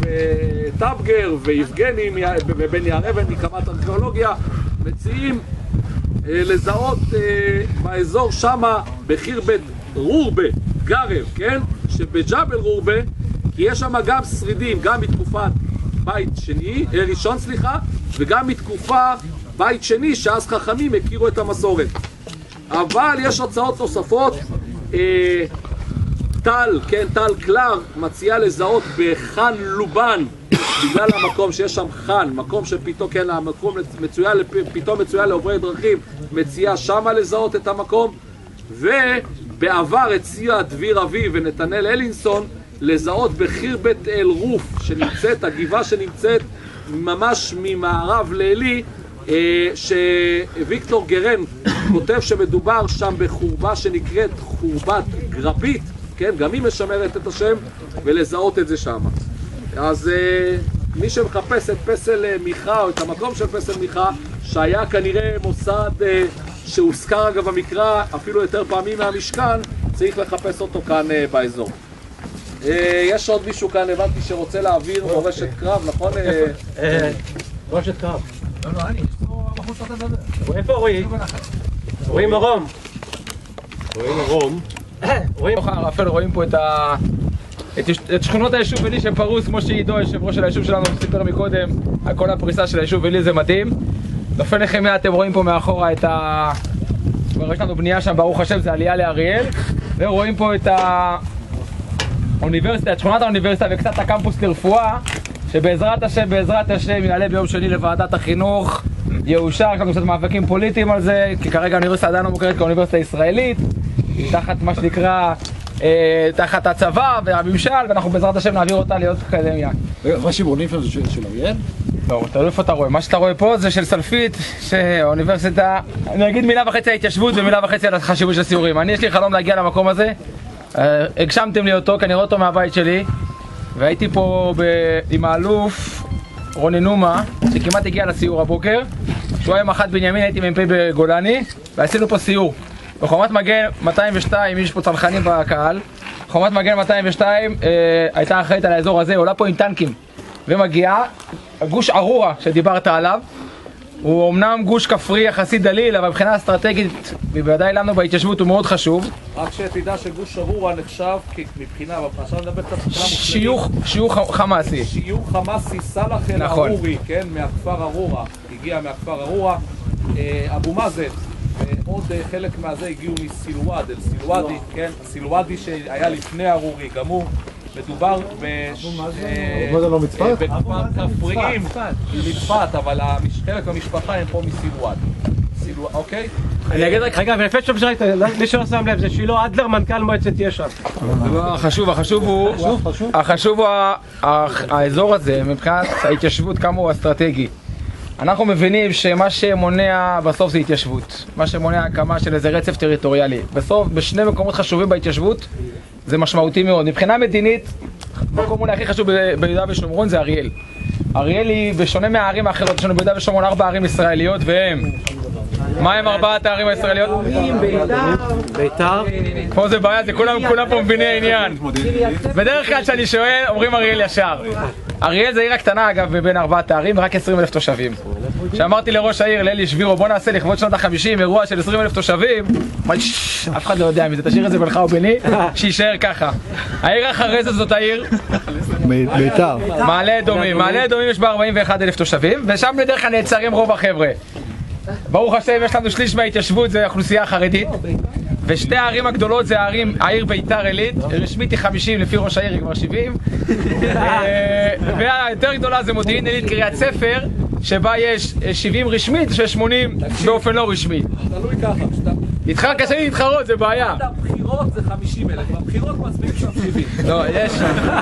וטבגר ויבגני ובן יערבן מקמת ארכיאולוגיה, מציעים לזהות באזור שמה בחירבת רורבה, גרב, כן, שבג'בל רורבה, כי יש שם גם שרידים, גם מתקופת בית ראשון, וגם מתקופה בית שני, שאז חכמים הכירו את המסורת. אבל יש הצעות נוספות, טל, כן, טל קלר מציעה לזהות בחן לובן, בגלל המקום שיש שם חן, מקום שפתאום, כן, המקום פתאום מצויה לעוברי דרכים, מציעה שמה לזהות את המקום. ובעבר הציע דביר אביב ונתנאל אלינסון לזהות בחירבת אל רוף, שנמצאת, הגבעה שנמצאת ממש ממערב לאלי, שוויקטור גרן כותב שמדובר שם בחורבה שנקראת חורבת גרבית, כן, גם היא משמרת את השם, ולזהות את זה שם. אז מי שמחפש את פסל מיכה או את המקום של פסל מיכה, שהיה כנראה מוסד שהוזכר אגב המקרא אפילו יותר פעמים מהמשכן, צריך לחפש אותו כאן באזור. יש עוד מישהו כאן, הבנתי, שרוצה להעביר מורשת קרב, נכון? מורשת קרב. לא, אני, יש פה בחוץ אתה מדבר. איפה רואים? רואים מרום. אפילו רואים פה את שכונות היישוב אלי שפרוס, כמו שעידו, היושב ראש של היישוב שלנו, סיפר מקודם, על כל הפריסה של היישוב אלי, זה מדהים. נופל נחמיה, אתם רואים פה מאחורה את כבר יש לנו בנייה שם, ברוך השם, זה עלייה לאריאל, ורואים פה את האוניברסיטה, את שכונת האוניברסיטה וקצת הקמפוס לרפואה, שבעזרת השם יעלה ביום שני לוועדת החינוך, יאושר. יש לנו קצת מאבקים פוליטיים על זה, כי כרגע האוניברסיטה עדיין לא מוכרת כאוניברסיטה ישראלית, היא תחת מה שנקרא, תחת הצבא והממשל, ואנחנו בעזרת השם נעביר אותה להיות אקדמיה. מה שמרונים שם זה של אריאל? לא, תלוי איפה אתה רואה. מה שאתה רואה פה זה של סלפית, שהאוניברסיטה... אני אגיד מילה וחצי על ההתיישבות ומילה וחצי על החשיבות של הסיורים. יש לי חלום להגיע למקום הזה. הגשמתם לי אותו, כי אני רואה אותו מהבית שלי. והייתי פה עם האלוף רוני נומה, שכמעט הגיע לסיור הבוקר. שהוא היה מח"ט בנימין, הייתי מ"פ בגולני, ועשינו פה סיור. בחומת מגן 202, יש פה צנחנים בקהל. חומת מגן 202 הייתה אחראית על האזור הזה, עולה פה עם טנקים. ומגיעה, גוש ארורה שדיברת עליו, הוא אמנם גוש כפרי יחסית דליל, אבל מבחינה אסטרטגית, בוודאי לנו בהתיישבות הוא מאוד חשוב. רק שתדע שגוש ארורה נחשב מבחינה, עכשיו נדבר קצת מבחינה מוסלמית. שיוך חמאסי. שיוך חמאסי, סלאח אל-ערורי, כן, מהכפר ארורה, הגיע מהכפר ארורה, אבו מאזן, ועוד חלק מהזה הגיעו מסילואד, אל סילואדי, כן, סילואדי שהיה לפני ארורי, גם הוא. מדובר בכפר כפריים, לצפת, אבל חלק מהמשפחה הם פה מסילואד. אוקיי? אני אגיד רק, רגע, ולפני שאתה מי שלא שם לב, זה שילה אדלר, מנכ"ל מועצת יש"ע. החשוב הוא האזור הזה, מבחינת ההתיישבות, כמה הוא אסטרטגי. אנחנו מבינים שמה שמונע בסוף זה התיישבות. מה שמונע הקמה של איזה רצף טריטוריאלי. בסוף, בשני מקומות חשובים בהתיישבות, זה משמעותי מאוד. מבחינה מדינית, המקום אולי הכי חשוב ביהודה ושומרון זה אריאל. אריאל היא, בשונה מהערים האחרות, יש לנו ביהודה ושומרון 4 ערים ישראליות, והם... מה הם 4 הערים הישראליות? ביתר. פה זה בעיה, זה כולם פה מביני העניין. בדרך כלל כשאני שואל, אומרים אריאל ישר. אריאל זה עיר הקטנה אגב מבין 4 הערים, ורק 20,000 תושבים. כשאמרתי לראש העיר, לאלי שבירו, בוא נעשה לכבוד שנות ה-50 אירוע של 20,000 תושבים, אף אחד לא יודע מזה, תשאיר את זה בינך וביני, שישאר ככה. העיר אחרי זה זאת העיר ביתר. מעלה אדומים. מעלה אדומים יש בה 41,000 תושבים, ושם בדרך כלל נעצרים רוב החבר'ה. ברוך השם, יש לנו שליש מההתיישבות, זה האוכלוסייה החרדית. ושתי הערים הגדולות זה העיר ביתר עילית, רשמית היא 50, לפי ראש העיר היא כבר 70. והיותר גדולה זה מודיעין עילית קריית ספר, שבה יש 70 רשמית ו80 באופן לא רשמי. תלוי ככה, איתך קשה לי להתחרות, זה בעיה. הבחירות זה 50,000, הבחירות מצביעים שם 70. לא, יש.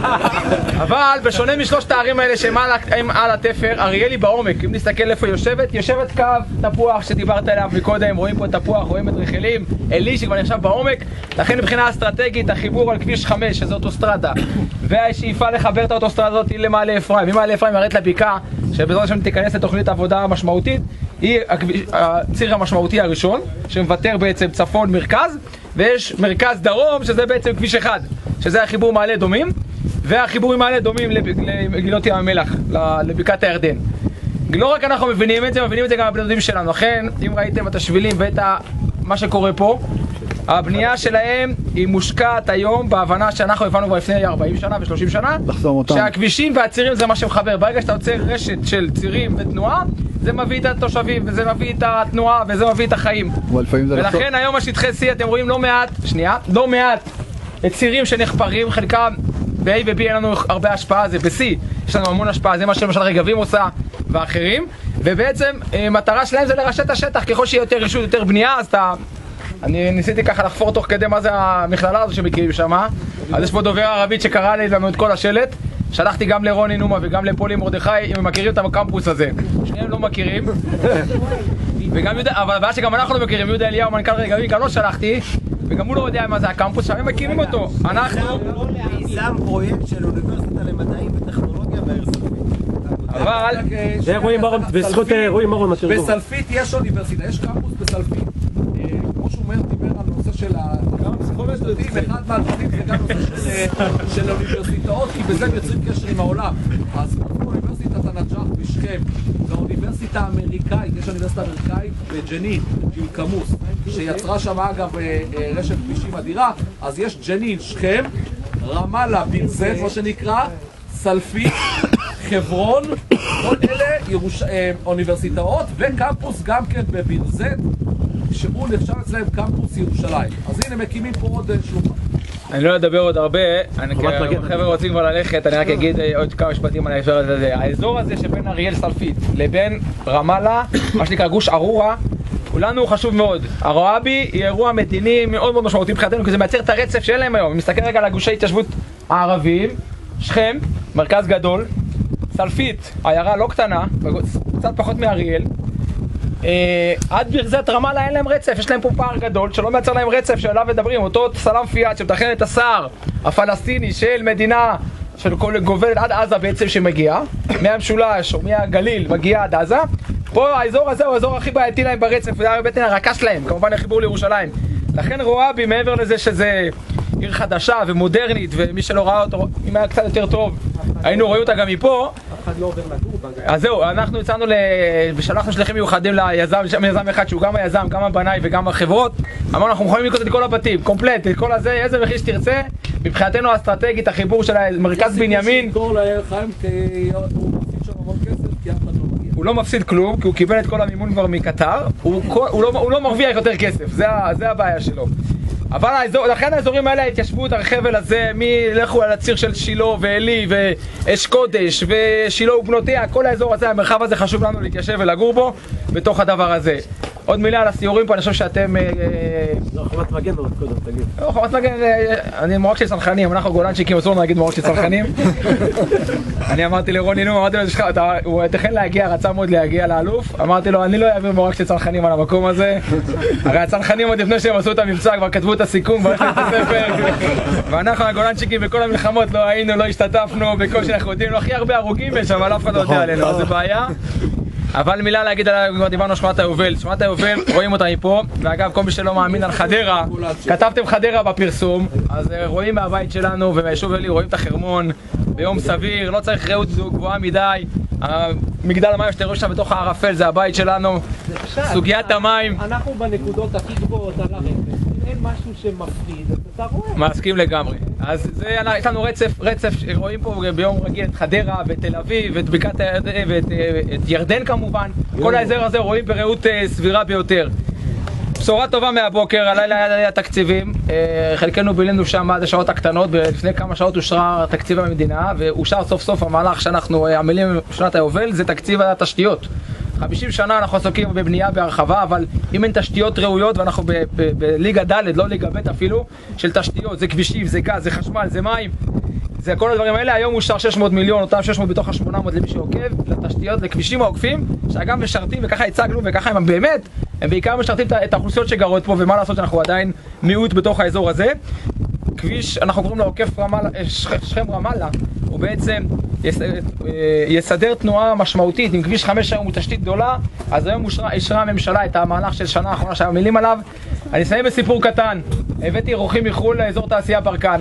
אבל בשונה משלושת הערים האלה שהם על התפר, אריאל היא בעומק. אם נסתכל איפה יושבת קו תפוח שדיברת עליו מקודם, רואים פה תפוח, רואים את רחלים, אלי שכבר נחשב בעומק. לכן מבחינה אסטרטגית החיבור על כביש 5, שזה אוטוסטרדה, והשאיפה לחבר את האוטוסטרדה הזאת למעלה אפרים. ממעלה אפרים ירד לבקעה, שבעזרת השם תיכנס לתוכנית עבודה משמעותית, היא הציר המשמעותי הראשון, שמוותר בעצם צפון מרכז, ויש מרכז דרום, שזה בעצם כביש 1, שזה החיבור מעלה אדומים, והחיבור עם מעלה אדומים לגינות ים המלח, לבקעת הירדן. לא רק אנחנו מבינים את זה, מבינים את זה גם הבני דודים שלנו. לכן, אם ראיתם את השבילים ואת מה שקורה פה, הבנייה שלהם היא מושקעת היום בהבנה שאנחנו הבנו כבר לפני 40 שנה ו-30 שנה, שהכבישים והצירים זה מה שמחבר. ברגע שאתה יוצר רשת של צירים ותנועה, זה מביא את התושבים, וזה מביא את התנועה, וזה מביא את החיים. ולכן היום השטחי C אתם רואים לא מעט צירים שנחפרים, חלקם ב-A ו-B אין לנו הרבה השפעה, זה ב-C יש לנו המון השפעה, זה מה שלמשל רגבים עושה ואחרים, ובעצם מטרה שלהם זה לרשת את השטח. ככל שיהיה יותר רישוי, יותר בנייה, אז אני ניסיתי ככה לחפור תוך כדי מה זה המכללה הזו שמכירים שמה. אז יש פה דובר ערבית שקרא לי לנו את כל השלט. שלחתי גם לרוני נומה וגם לפולי מרדכי אם הם מכירים את הקמפוס הזה. שניהם לא מכירים. וגם יהודה, אבל הבעיה שגם אנחנו לא מכירים, יהודה אליהו מנכ"ל רגבים גם לא שלחתי, וגם הוא לא יודע מה זה הקמפוס, שם הם מכירים אותו. אנחנו מיזם פרויקט של אוניברסיטה למדעים וטכנולוגיה בעיר סלפית. אבל זה רואים מרום, בזכות רואים מרום התרגום. בסלפית יש אוניברסיטה, יש קמפוס בסלפית. כמו שהוא אומר, דיבר על נושא של אחד מהדברים זה גם נושא של אוניברסיטאות, כי בזה הם יוצרים קשר עם העולם. אז אוניברסיטת הנג'אח בשכם, והאוניברסיטה האמריקאית, יש אוניברסיטה אמריקאית בג'נין, שהיא קמוס, שיצרה שם אגב רשת כבישים אדירה. אז יש ג'נין, שכם, רמאללה, בנזן, מה שנקרא, סלפית, חברון, כל אלה אוניברסיטאות, וקמפוס גם כן בבנזן, שהוא נחשב אצלהם קמפוס ירושלים. אז הנה מקימים פה עוד שלוחה. אני לא אדבר עוד הרבה, חבר'ה רוצים כבר ללכת, אני רק אגיד עוד כמה משפטים על האזור הזה. האזור הזה שבין אריאל סלפית לבין רמאללה, מה שנקרא גוש ארורה, כולנו הוא חשוב מאוד. הרוואבי היא אירוע מדיני מאוד מאוד משמעותי מבחינתנו, כי זה מייצר את הרצף שאין להם היום. אם נסתכל רגע על הגושי התיישבות הערביים, שכם, מרכז גדול, סלפית, עיירה לא קטנה, קצת פחות מאריאל. עד ברזת רמאללה אין להם רצף, יש להם פה פער גדול שלא מייצר להם רצף שעליו מדברים. אותו סלאם פיאד שמתכנן את הסער הפלסטיני של מדינה של גובלת עד עזה בעצם, שמגיע מהמשולש או מהגליל, מגיע עד עזה. פה האזור הזה הוא האזור הכי בעייתי להם ברצף, וזה בטן הרכה שלהם, כמובן החיבור לירושלים. לכן רוואבי, מעבר לזה שזה עיר חדשה ומודרנית, ומי שלא ראה אותו, אם היה קצת יותר טוב, היינו רואים אותה גם מפה. אף אחד לא עובר לגור. אז זהו, אנחנו יצאנו ושלחנו שליחים מיוחדים ליזם, יזם אחד שהוא גם היזם, גם הבנאי וגם החברות. אמרנו, אנחנו יכולים לקנות את כל הבתים, קומפלט, את כל הזה, איזה מחיר שתרצה. מבחינתנו האסטרטגית, החיבור של מרכז בנימין. הוא לא מפסיד כלום, כי הוא קיבל את כל המימון כבר מקטר. הוא לא מרוויח יותר כסף, זה הבעיה שלו. אבל לכן האזורים האלה, ההתיישבות, החבל הזה, לכו על הציר של שילה ואלי ואש קודש ושילה ובנותיה, כל האזור הזה, המרחב הזה חשוב לנו להתיישב ולגור בו בתוך הדבר הזה. עוד מילה על הסיורים פה, אני חושב שאתם... לא, חומת מגן עוד קודם, תגיד. לא, חומת מגן, אני מורק של צנחנים, אנחנו גולנצ'יקים, אסור להגיד מורק של צנחנים. אני אמרתי לרוני נו, אמרתי לו, הוא תכן להגיע, רצה מאוד להגיע לאלוף, אמרתי לו, אני לא אעביר מורק של צנחנים על המקום הזה. הרי הצנחנים עוד לפני שהם עשו את המבצע, כבר כתבו את הסיכום, כבר הכנו את הספר. ואנחנו הגולנצ'יקים בכל המלחמות לא היינו, לא השתתפנו, בקושי אנחנו יודעים, לא הכי הרבה הרוגים יש, אבל אף אחד לא יודע עלינו, אז זה בעיה. אבל מילה להגיד עליו, כבר דיברנו על שכונת היובל. שכונת היובל, רואים אותה מפה, ואגב, כל מי שלא מאמין על חדרה, כתבתם חדרה בפרסום, אז רואים מהבית שלנו ומהיישוב אלי, רואים את החרמון ביום סביר, לא צריך ראות גבוהה מדי. מגדל המים שאתם רואים שם בתוך הערפל, זה הבית שלנו. סוגיית המים. אנחנו בנקודות הכי גבוהות על הרפס, אין משהו שמפחיד, אתה רואה. מסכים לגמרי. אז יש לנו רצף, רואים פה ביום רגיל את חדרה ותל אביב ואת בקעת הירדן ואת ירדן כמובן. כל האזור הזה רואים בראות סבירה ביותר. בשורה טובה מהבוקר, הלילה היה תקציבים, חלקנו בילינו שם עד השעות הקטנות, ולפני כמה שעות אושרה תקציב המדינה, ואושר סוף סוף המהלך שאנחנו עמלים בשנת היובל, זה תקציב התשתיות. 50 שנה אנחנו עסוקים בבנייה בהרחבה, אבל אם אין תשתיות ראויות, ואנחנו בליגה ד', לא ליגה ב' אפילו, של תשתיות, זה כבישים, זה גז, זה חשמל, זה מים, זה כל הדברים האלה. היום אושר 600 מיליון, אותם 600 בתוך ה-800 למי שעוקב, לתשתיות, לכבישים העוקפים, שאגם משרתים, וככה הצגנו, וככה הם באמת, הם בעיקר משרתים את האוכלוסיות שגרות פה, ומה לעשות שאנחנו עדיין מיעוט בתוך האזור הזה. כביש, אנחנו קוראים לו עוקף שכם רמאללה, הוא בעצם יסדר תנועה משמעותית. עם כביש 5 היום הוא תשתית גדולה, אז היום אישרה הממשלה את המהלך של שנה האחרונה שהיו מילים עליו. אני אסיים בסיפור קטן, הבאתי אורחים מחו"ל לאזור תעשייה ברקן,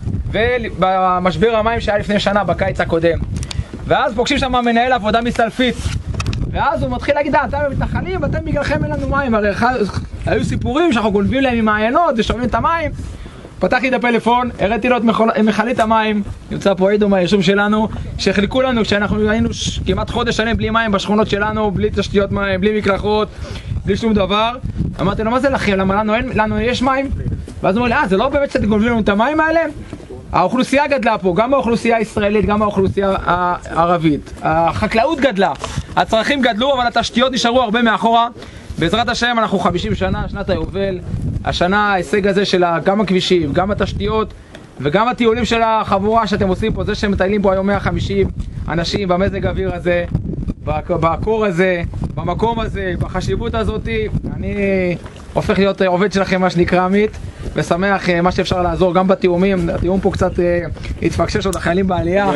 ובמשבר המים שהיה לפני שנה בקיץ הקודם, ואז פוגשים שם מנהל עבודה מסלפית, ואז הוא מתחיל להגיד, אתם מתנחלים ואתם בגללכם אין לנו מים. הרי היו סיפורים שאנחנו גונבים להם עם מעיינות ושומעים את המים. פתחתי את הפלאפון, הראיתי לו את מכלית המים, נמצא פה עדו מהיישוב שלנו, שהחליקו לנו שאנחנו היינו כמעט חודש שלם בלי מים בשכונות שלנו, בלי תשתיות מים, בלי מקלחות, בלי שום דבר. אמרתי לו, מה זה לכם? למה לנו יש מים? ואז הוא אומר לי, זה לא באמת שאתם גונבים לנו את המים האלה? האוכלוסייה גדלה פה, גם האוכלוסייה הישראלית, גם האוכלוסייה הערבית. החקלאות גדלה, הצרכים גדלו, אבל התשתיות נשארו הרבה מאחורה. בעזרת השם אנחנו 50 שנה, שנת היובל, השנה ההישג הזה של גם הכבישים, גם התשתיות וגם הטיולים של החבורה שאתם עושים פה, זה שמטיילים פה היום 150 אנשים במזג האוויר הזה, בקור הזה, במקום הזה, בחשיבות הזאת, אני הופך להיות עובד שלכם מה שנקרא עמית, ושמח מה שאפשר לעזור גם בתיאומים. התיאום פה קצת התפקשש עוד החיילים בעלייה.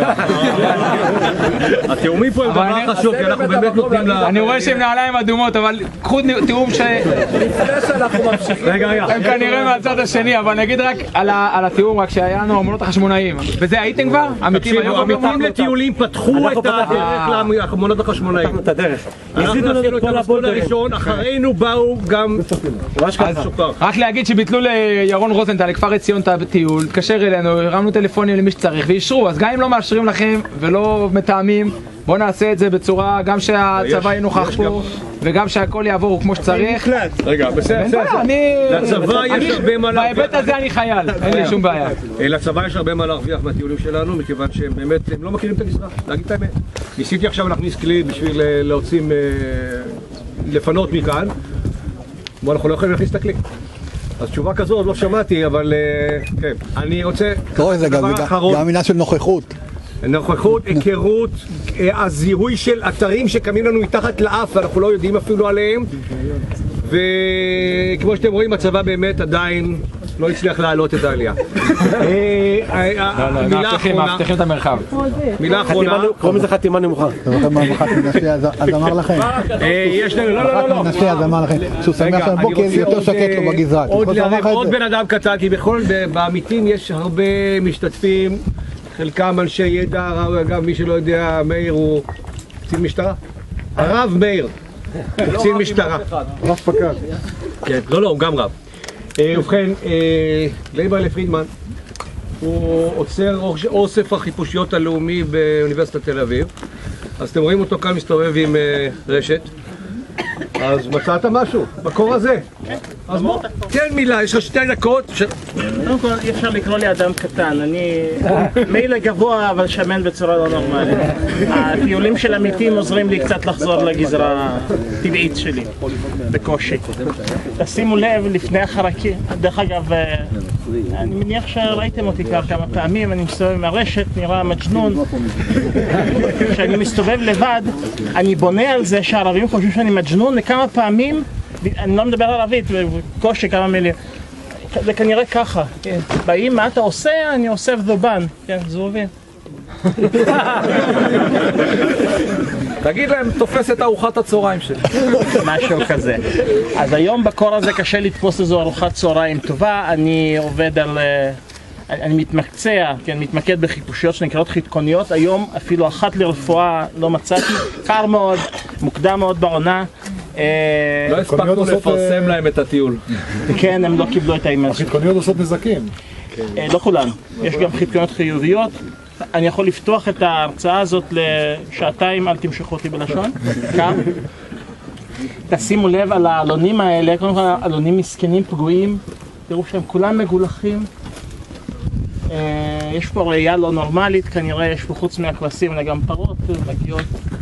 התיאומים פה הם דבר חשוב, כי אנחנו באמת נותנים לה... אני רואה שהם נעליים אדומות, אבל קחו תיאום לפני שאנחנו ממשיכים. הם כנראה מהצד השני, אבל נגיד רק על התיאום, רק שהיה לנו ארמונות החשמונאים. וזה הייתם כבר? עמיתים לטיולים פתחו את הדרך לארמונות החשמונאים. את הדרך. עשינו את המסלול הראשון, אחרינו באו גם... רק להגיד שביטלו לירון רוזנטל, לכפר עציון את הטיול, התקשר אלינו, הרמנו טלפונים למי שצריך ואישרו, אז גם אם לא מאשרים לכם ולא מתאמים, בואו נעשה את זה בצורה, גם שהצבא יהיה נוכח פה וגם שהכל יעבור כמו שצריך. רגע, בסדר, לצבא יש הרבה מה להרוויח. בהיבט הזה אני חייל, אין לי שום בעיה. לצבא יש הרבה מה להרוויח מהטיולים שלנו, מכיוון שהם באמת, הם לא מכירים את הגזרה, להגיד את האמת. ניסיתי עכשיו להכניס כלי בשביל להוציא, לפנות מכאן, אנחנו לא יכולים להכניס את הכלי. אז תשובה כזו עוד לא שמעתי, אבל כן. אני רוצה... קורא לזה גם עניין של נוכחות. נוכחות, היכרות, הזיהוי של אתרים שקמים לנו מתחת לאף ואנחנו לא יודעים אפילו עליהם, וכמו שאתם רואים הצבא באמת עדיין לא הצליח להעלות את העלייה. מאבטחים את המרחב. מילה אחרונה. קוראים לזה חתימה נמוכה. אז אמר לכם. יש לנו, לא. נשיא אז אמר לכם. שהוא שמח שהבוקר יותר שקט לו בגזרה. עוד בן אדם קטן, כי בעמיתים יש הרבה משתתפים, חלקם אנשי ידע, אגב מי שלא יודע, מאיר הוא קצין משטרה. הרב מאיר, הוא קצין משטרה. רב פקד. כן, לא, הוא גם רב. ובכן, לייברלה פרידמן הוא עוצר אוסף החיפושיות הלאומי באוניברסיטת תל אביב. אז אתם רואים אותו כאן מסתובב עם רשת. אז מצאת משהו בקור הזה? אז בוא, תן מילה, יש לך 2 דקות. קודם כל, אי אפשר לקרוא לי אדם קטן, אני מילא גבוה אבל שמן בצורה לא נורמלית. הטיולים של עמיתים עוזרים לי קצת לחזור לגזרה הטבעית שלי, בקושי. תשימו לב, לפני החרקים, דרך אגב, אני מניח שראיתם אותי כבר כמה פעמים, אני מסתובב עם הרשת, נראה מג'נון. כשאני מסתובב לבד, אני בונה על זה שהערבים חושבים שאני מג'נון, וכמה פעמים, אני לא מדבר ערבית, בקושי כמה מילים. זה כנראה ככה, כן. באים, מה אתה עושה? אני אוסף זובן, כן, זבובים. תגיד להם, תופס את ארוחת הצהריים שלי. משהו כזה. אז היום בקור הזה קשה לתפוס איזו ארוחת צהריים טובה, אני עובד על... אני מתמקד בחיפושיות שנקראות חיתקוניות. היום אפילו אחת לרפואה לא מצאתי, קר מאוד, מוקדם מאוד בעונה. לא הספקנו לפרסם להם את הטיול. כן, הם לא קיבלו את האימייל. החיתקוניות עושות נזקים. לא כולן, יש גם חיתקוניות חיוביות. אני יכול לפתוח את ההרצאה הזאת לשעתיים, אל תמשכו אותי בלשון. כאן. תשימו לב על העלונים האלה, קודם כל העלונים מסכנים פגועים. תראו שהם כולם מגולחים. יש פה ראייה לא נורמלית, כנראה יש פה חוץ מהכבשים אלא גם פרות מגיעות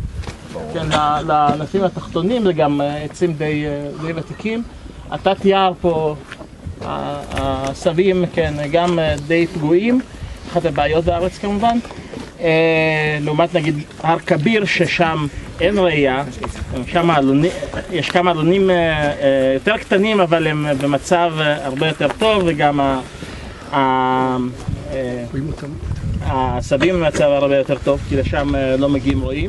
לענפים התחתונים, זה גם עצים די ותיקים. התת יער פה, העשבים גם די פגועים, אחת הבעיות בארץ כמובן. לעומת נגיד הר כביר ששם אין ראייה, שם יש כמה עלונים יותר קטנים אבל הם במצב הרבה יותר טוב, וגם העשבים במצב הרבה יותר טוב כי לשם לא מגיעים רואים.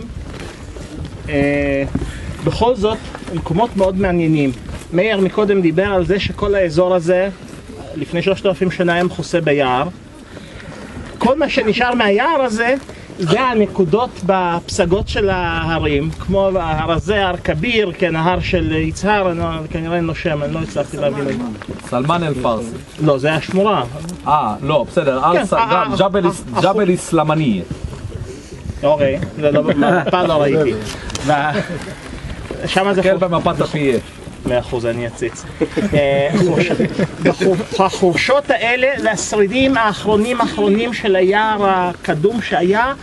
בכל זאת, מקומות מאוד מעניינים. מאיר מקודם דיבר על זה שכל האזור הזה לפני 3,000 שנה היה מכוסה ביער. כל מה שנשאר מהיער הזה זה הנקודות בפסגות של ההרים, כמו ההר הזה, הר כביר, כן, ההר של יצהר, כנראה אין לו שם, אני לא הצלחתי להבין את זה. סלמן אל פרסי. לא, זה היה שמורה. לא, בסדר, ג'בל איסלמני. אוקיי, זה לא, במפה לא ראיתי. שם זה כן, במפת ה-PF. 100%, אני אציץ. החורשות האלה זה השרידים האחרונים של היער הקדום שהיה,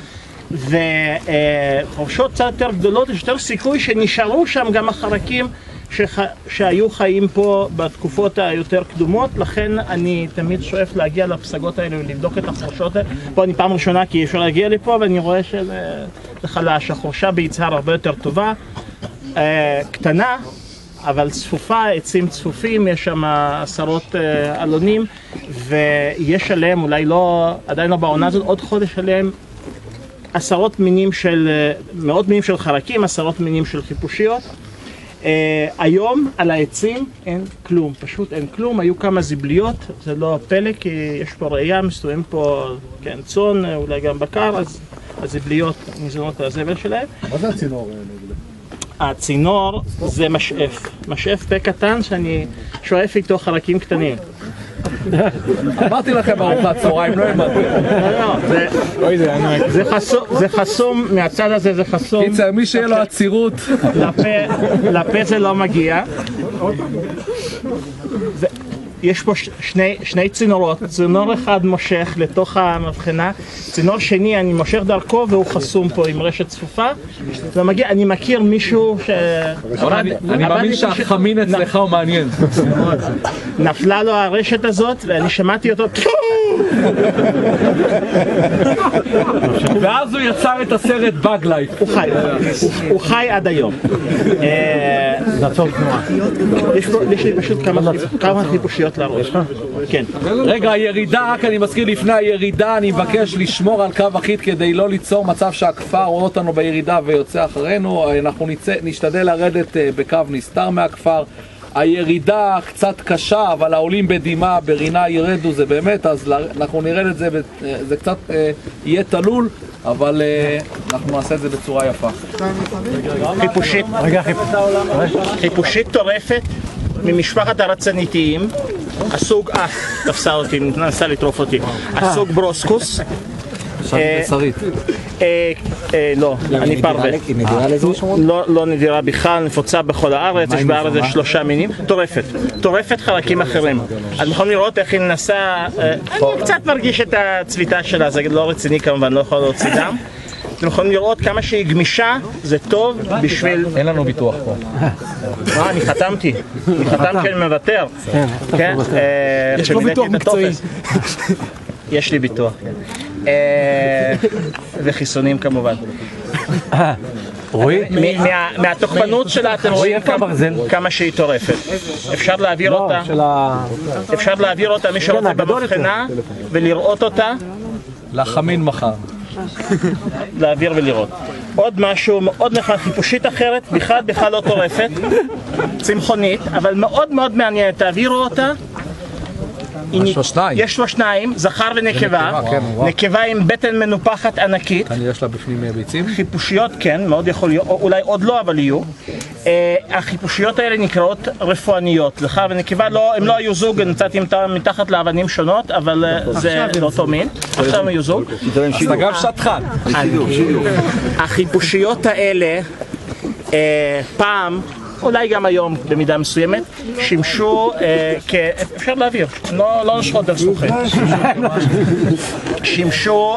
וחורשות קצת יותר גדולות, יש יותר סיכוי שנשארו שם גם החרקים שהיו חיים פה בתקופות היותר קדומות, לכן אני תמיד שואף להגיע לפסגות האלה ולבדוק את החורשות האלה. פה אני פעם ראשונה כי אפשר להגיע לפה ואני רואה שזה חלש, החורשה ביצהר הרבה יותר טובה, קטנה, אבל צפופה, עצים צפופים, יש שם עשרות אלונים, ויש עליהם, אולי לא, עדיין לא בעונה הזאת, עוד חודש עליהם מאות מינים של חרקים, עשרות מינים של חיפושיות. היום על העצים אין כלום, פשוט אין כלום. היו כמה זבליות, זה לא פלא כי יש פה ראייה, מסתובבים פה כן, צאן, אולי גם בקר, אז הזבליות ניזונות הזבל שלהם. מה זה הצינור? הצינור זה משאף פה קטן שאני שואף איתו חלקים קטנים. אמרתי לכם ארוחת צהריים, לא אמרתי. זה חסום, מהצד הזה זה חסום. קיצר, מי שיהיה לו עצירות. לפה זה לא מגיע. יש פה שני צינורות, צינור אחד מושך לתוך המבחנה, צינור שני אני מושך דרכו והוא חסום פה עם רשת צפופה, ומגיע, אני מכיר מישהו אני מאמין שהחמין אצלך הוא מעניין. נפלה לו הרשת הזאת ואני שמעתי אותו ואז הוא יצר את הסרט Bug Life. הוא חי עד היום. יש לי פשוט כמה חיפושיות להראות. כן. רגע, הירידה, רק אני מזכיר לפני הירידה, אני מבקש לשמור על קו אחיד כדי לא ליצור מצב שהכפר רואה אותנו בירידה ויוצא אחרינו. אנחנו נשתדל לרדת בקו נסתר מהכפר. הירידה קצת קשה, אבל העולים בדימה, ברינה ירדו, זה באמת, אז אנחנו נרד את זה, זה קצת יהיה תלול, אבל אנחנו נעשה את זה בצורה יפה. חיפושית טורפת ממשפחת הרצניתיים, הסוג, תפסה אותי, ננסה לטרוף אותי, הסוג ברוסקוס. לא, אני פרווה. היא נדירה לזה? לא נדירה בכלל, נפוצה בכל הארץ, יש בארץ 3 מינים. טורפת חלקים אחרים. אתם יכולים לראות איך היא מנסה, אני קצת מרגיש את הצביטה שלה, זה לא רציני כמובן, לא יכול להוציא דם. אתם יכולים לראות כמה שהיא גמישה, זה טוב בשביל... אין לנו ביטוח פה. אני חתמתי אני מוותר. יש לו ביטוח מקצועי. יש לי ביטוח, כן. וחיסונים כמובן. רואי? מהתוקפנות שלה אתם רואים כמה שהיא טורפת. אפשר להעביר אותה מי שרוצה במבחנה ולראות אותה. לחמין מחר. להעביר ולראות. עוד משהו מאוד נחמד, חיפושית אחרת, בכלל לא טורפת, צמחונית, אבל מאוד מאוד מעניינת, תעבירו אותה. יש לו 2, זכר ונקבה, נקבה עם בטן מנופחת ענקית. יש לה בפנים ביצים? חיפושיות, כן, מאוד יכול להיות, אולי עוד לא, אבל יהיו. החיפושיות האלה נקראות רפואניות, זכר ונקבה, הם לא היו זוג, נמצאתי מתחת לאבנים שונות, אבל זה לא אותו מין, עכשיו הם היו זוג. אז אתה גם שטחן. החיפושיות האלה, פעם, אולי גם היום במידה מסוימת, שימשו אפשר להעביר, לא נשחות דרך זכוכית. שימשו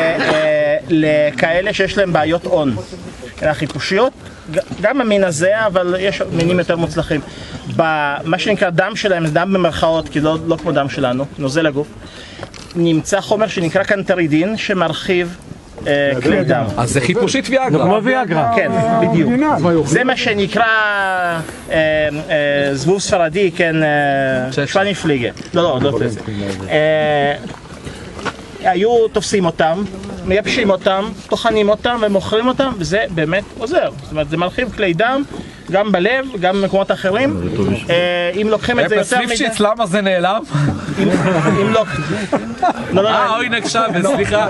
לכאלה שיש להם בעיות הון. החיפושיות, גם המין הזה, אבל יש מינים יותר מוצלחים. מה שנקרא דם שלהם, זה דם במרכאות, כי לא כמו דם שלנו, נוזל הגוף. נמצא חומר שנקרא קנטרידין, שמרחיב כלי דם. אז זה חיפושית ויאגרה. כמו ויאגרה. כן, בדיוק. זה מה שנקרא זבוב ספרדי, כן, שוואניפליגה. לא זה. היו תופסים אותם, מייבשים אותם, טוחנים אותם ומוכרים אותם, וזה באמת עוזר. זאת אומרת, זה מרחיב כלי דם, גם בלב, גם במקומות אחרים. אם לוקחים את זה יותר מדי... ליפשיץ, למה זה נעלם? אם לא... אוי נקשב, סליחה.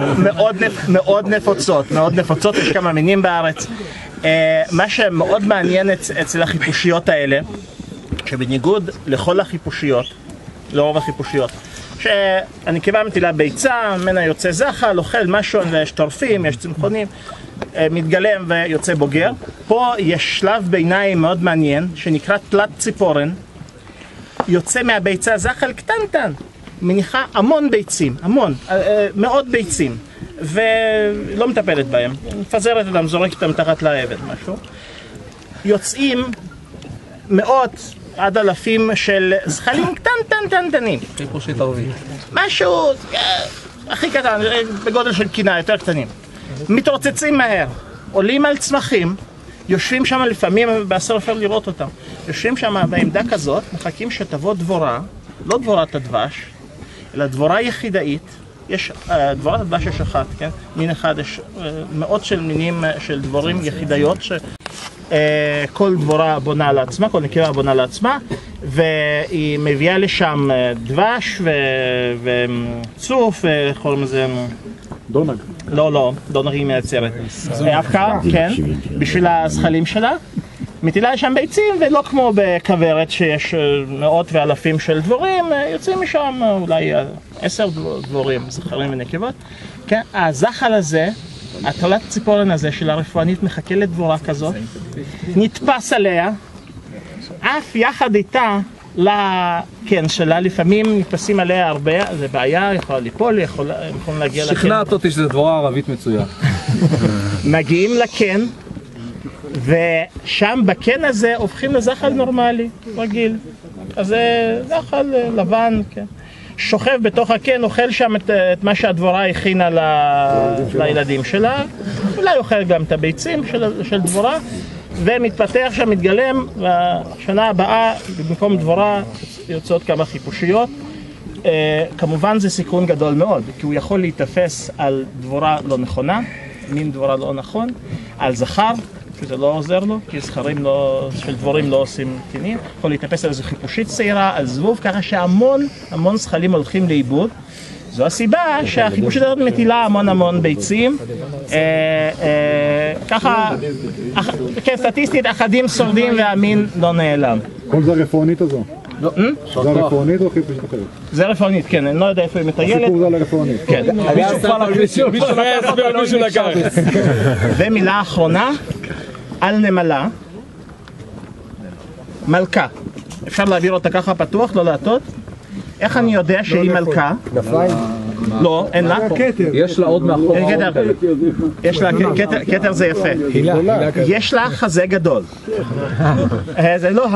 מאוד נפוצות, יש כמה מינים בארץ. מה שמאוד מעניין אצל החיפושיות האלה, שבניגוד לכל החיפושיות, לרוב החיפושיות, שהנקבה מטילה ביצה, ממנה יוצא זחל, אוכל משהו, יש טורפים, יש צמחונים, מתגלם ויוצא בוגר. פה יש שלב ביניים מאוד מעניין, שנקרא תלת ציפורן. יוצא מהביצה זחל קטנטן, מניחה המון ביצים, מאוד ביצים, ולא מטפלת בהם, מפזרת אותם, זורקת אותם תחת לאבן, משהו. יוצאים מאות עד אלפים של זחלים קטנטנים. חיפושית ערבית. משהו הכי קטן, בגודל של קינה, יותר קטנים. מתרוצצים מהר, עולים על צמחים, יושבים שם לפעמים, בעשר אפשר לראות אותם. יושבים שם בעמדה כזאת, מחכים שתבוא דבורה, לא דבורת הדבש, אלא דבורה יחידאית. דבורת הדבש יש אחת, כן? מין אחד, יש מאות של מינים של דבורים יחידאיות, כל דבורה בונה לעצמה, כל נקבה בונה לעצמה, והיא מביאה לשם דבש וצוף, קוראים לזה... דונג. לא, דונג היא מייצרת. אבקה, כן, בשביל הזחלים שלה. מטילה לשם ביצים, ולא כמו בכוורת שיש מאות ואלפים של דבורים, יוצאים משם אולי 10 דבורים, זכרים ונקבות. כן, הזחל הזה, התלת ציפורן הזה של הרפואנית מחכה לדבורה כזאת, נתפס עליה, אף יחד איתה, כן, שלה לפעמים נתפסים עליה הרבה, זה בעיה, יכולה ליפול, יכולים להגיע לקן. שכנעת אותי שזה דבורה ערבית מצויה. מגיעים לקן, ושם בקן הזה הופכים לזחל נורמלי, רגיל. אז זה זחל לבן, כן. שוכב בתוך הקן, אוכל שם את מה שהדבורה הכינה לילדים שלה, אולי אוכל גם את הביצים של דבורה, ומתפתח שם, מתגלם, והשנה הבאה במקום דבורה יוצאות כמה חיפושיות. כמובן זה סיכון גדול מאוד, כי הוא יכול להתאפס על דבורה לא נכונה, מין דבורה לא נכון, על זכר, שזה לא עוזר לו, כי זכרים של דבורים לא עושים קטינים, יכול להתאפס על איזו חיפושית צעירה, על זבוב, ככה שהמון זכלים הולכים לאיבוד. זו הסיבה שהחיפושית הזאת מטילה המון ביצים. ככה, כן, סטטיסטית, אחדים שורדים והמין לא נעלם. כל זה הרפואנית הזו? לא. זה הרפואנית או חיפושית אחרת? זה רפואנית, כן, אני לא יודע איפה היא מטיילת. הסיפור זה על הרפואנית. כן. מישהו לקח. ומילה אחרונה, על נמלה, מלכה. אפשר להעביר אותה ככה פתוח, לא להטות? איך אני יודע שהיא מלכה? לא, אין לה. יש לה עוד מאחור. יש לה כתר, זה יפה. יש לה חזה גדול. זה לא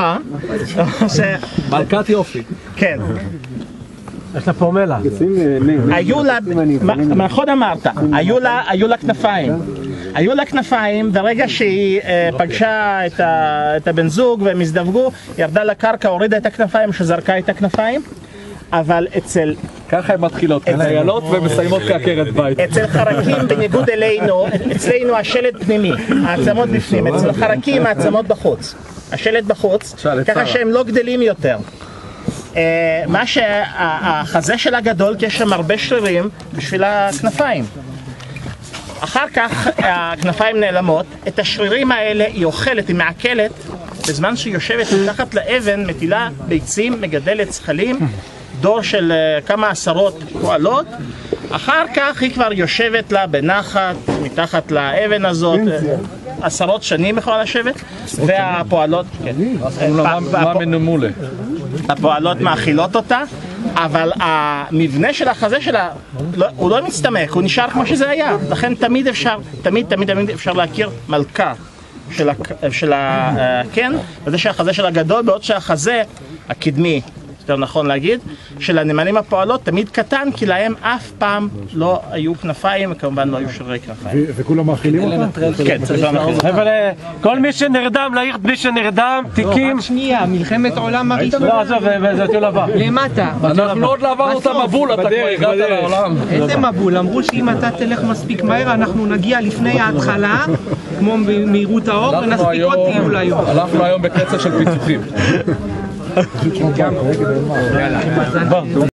מלכת יופי. כן. יש לה פורמלה. היו לה, נכון אמרת, היו לה כנפיים. היו לה כנפיים, ברגע שהיא פגשה את הבן זוג והם הזדווגו, ירדה לקרקע, הורידה את הכנפיים, שזרקה את הכנפיים. אבל אצל... ככה הן מתחילות, כדיילות ומסיימות כעקרת בית. אצל חרקים, בניגוד אלינו, אצלנו השלד פנימי, העצמות בפנים, אצל חרקים העצמות בחוץ. השלד בחוץ, ככה שהם לא גדלים יותר. מה שהחזה שלה גדול, כי יש שם הרבה שרירים בשביל הכנפיים. אחר כך הכנפיים נעלמות, את השרירים האלה היא אוכלת, היא מעכלת, בזמן שהיא יושבת מתחת לאבן, מטילה ביצים, מגדלת זכלים, דור של כמה עשרות פועלות. אחר כך היא כבר יושבת לה בנחת, מתחת לאבן הזאת, עשרות שנים יכולה לשבת, והפועלות, מה מנמולה? הפועלות מאכילות אותה, אבל המבנה של החזה שלה, הוא לא מצטמק, הוא נשאר כמו שזה היה, לכן תמיד אפשר להכיר מלכה של הקן, וזה שהחזה שלה גדול, בעוד שהחזה הקדמי, יותר נכון להגיד, של הנמלים הפועלות תמיד קטן, כי להם אף פעם לא היו כנפיים, וכמובן לא היו שרירי כנפיים. וכולם מאכילים אותה? כן, צריך מאכילים. אבל כל מי שנרדם, להעיר את מי שנרדם, תיקים. רק שנייה, מלחמת העולם הראשונה. לא, עזוב, זה טיול הבא. למטה. אנחנו עוד לא עברנו את המבול, אתה כבר הגעת לעולם. איזה מבול? אמרו שאם אתה תלך מספיק מהר, אנחנו נגיע לפני ההתחלה, כמו מהירות האור, ונספיק עוד טיול היום. הלכנו היום בקצב של פיצוחים.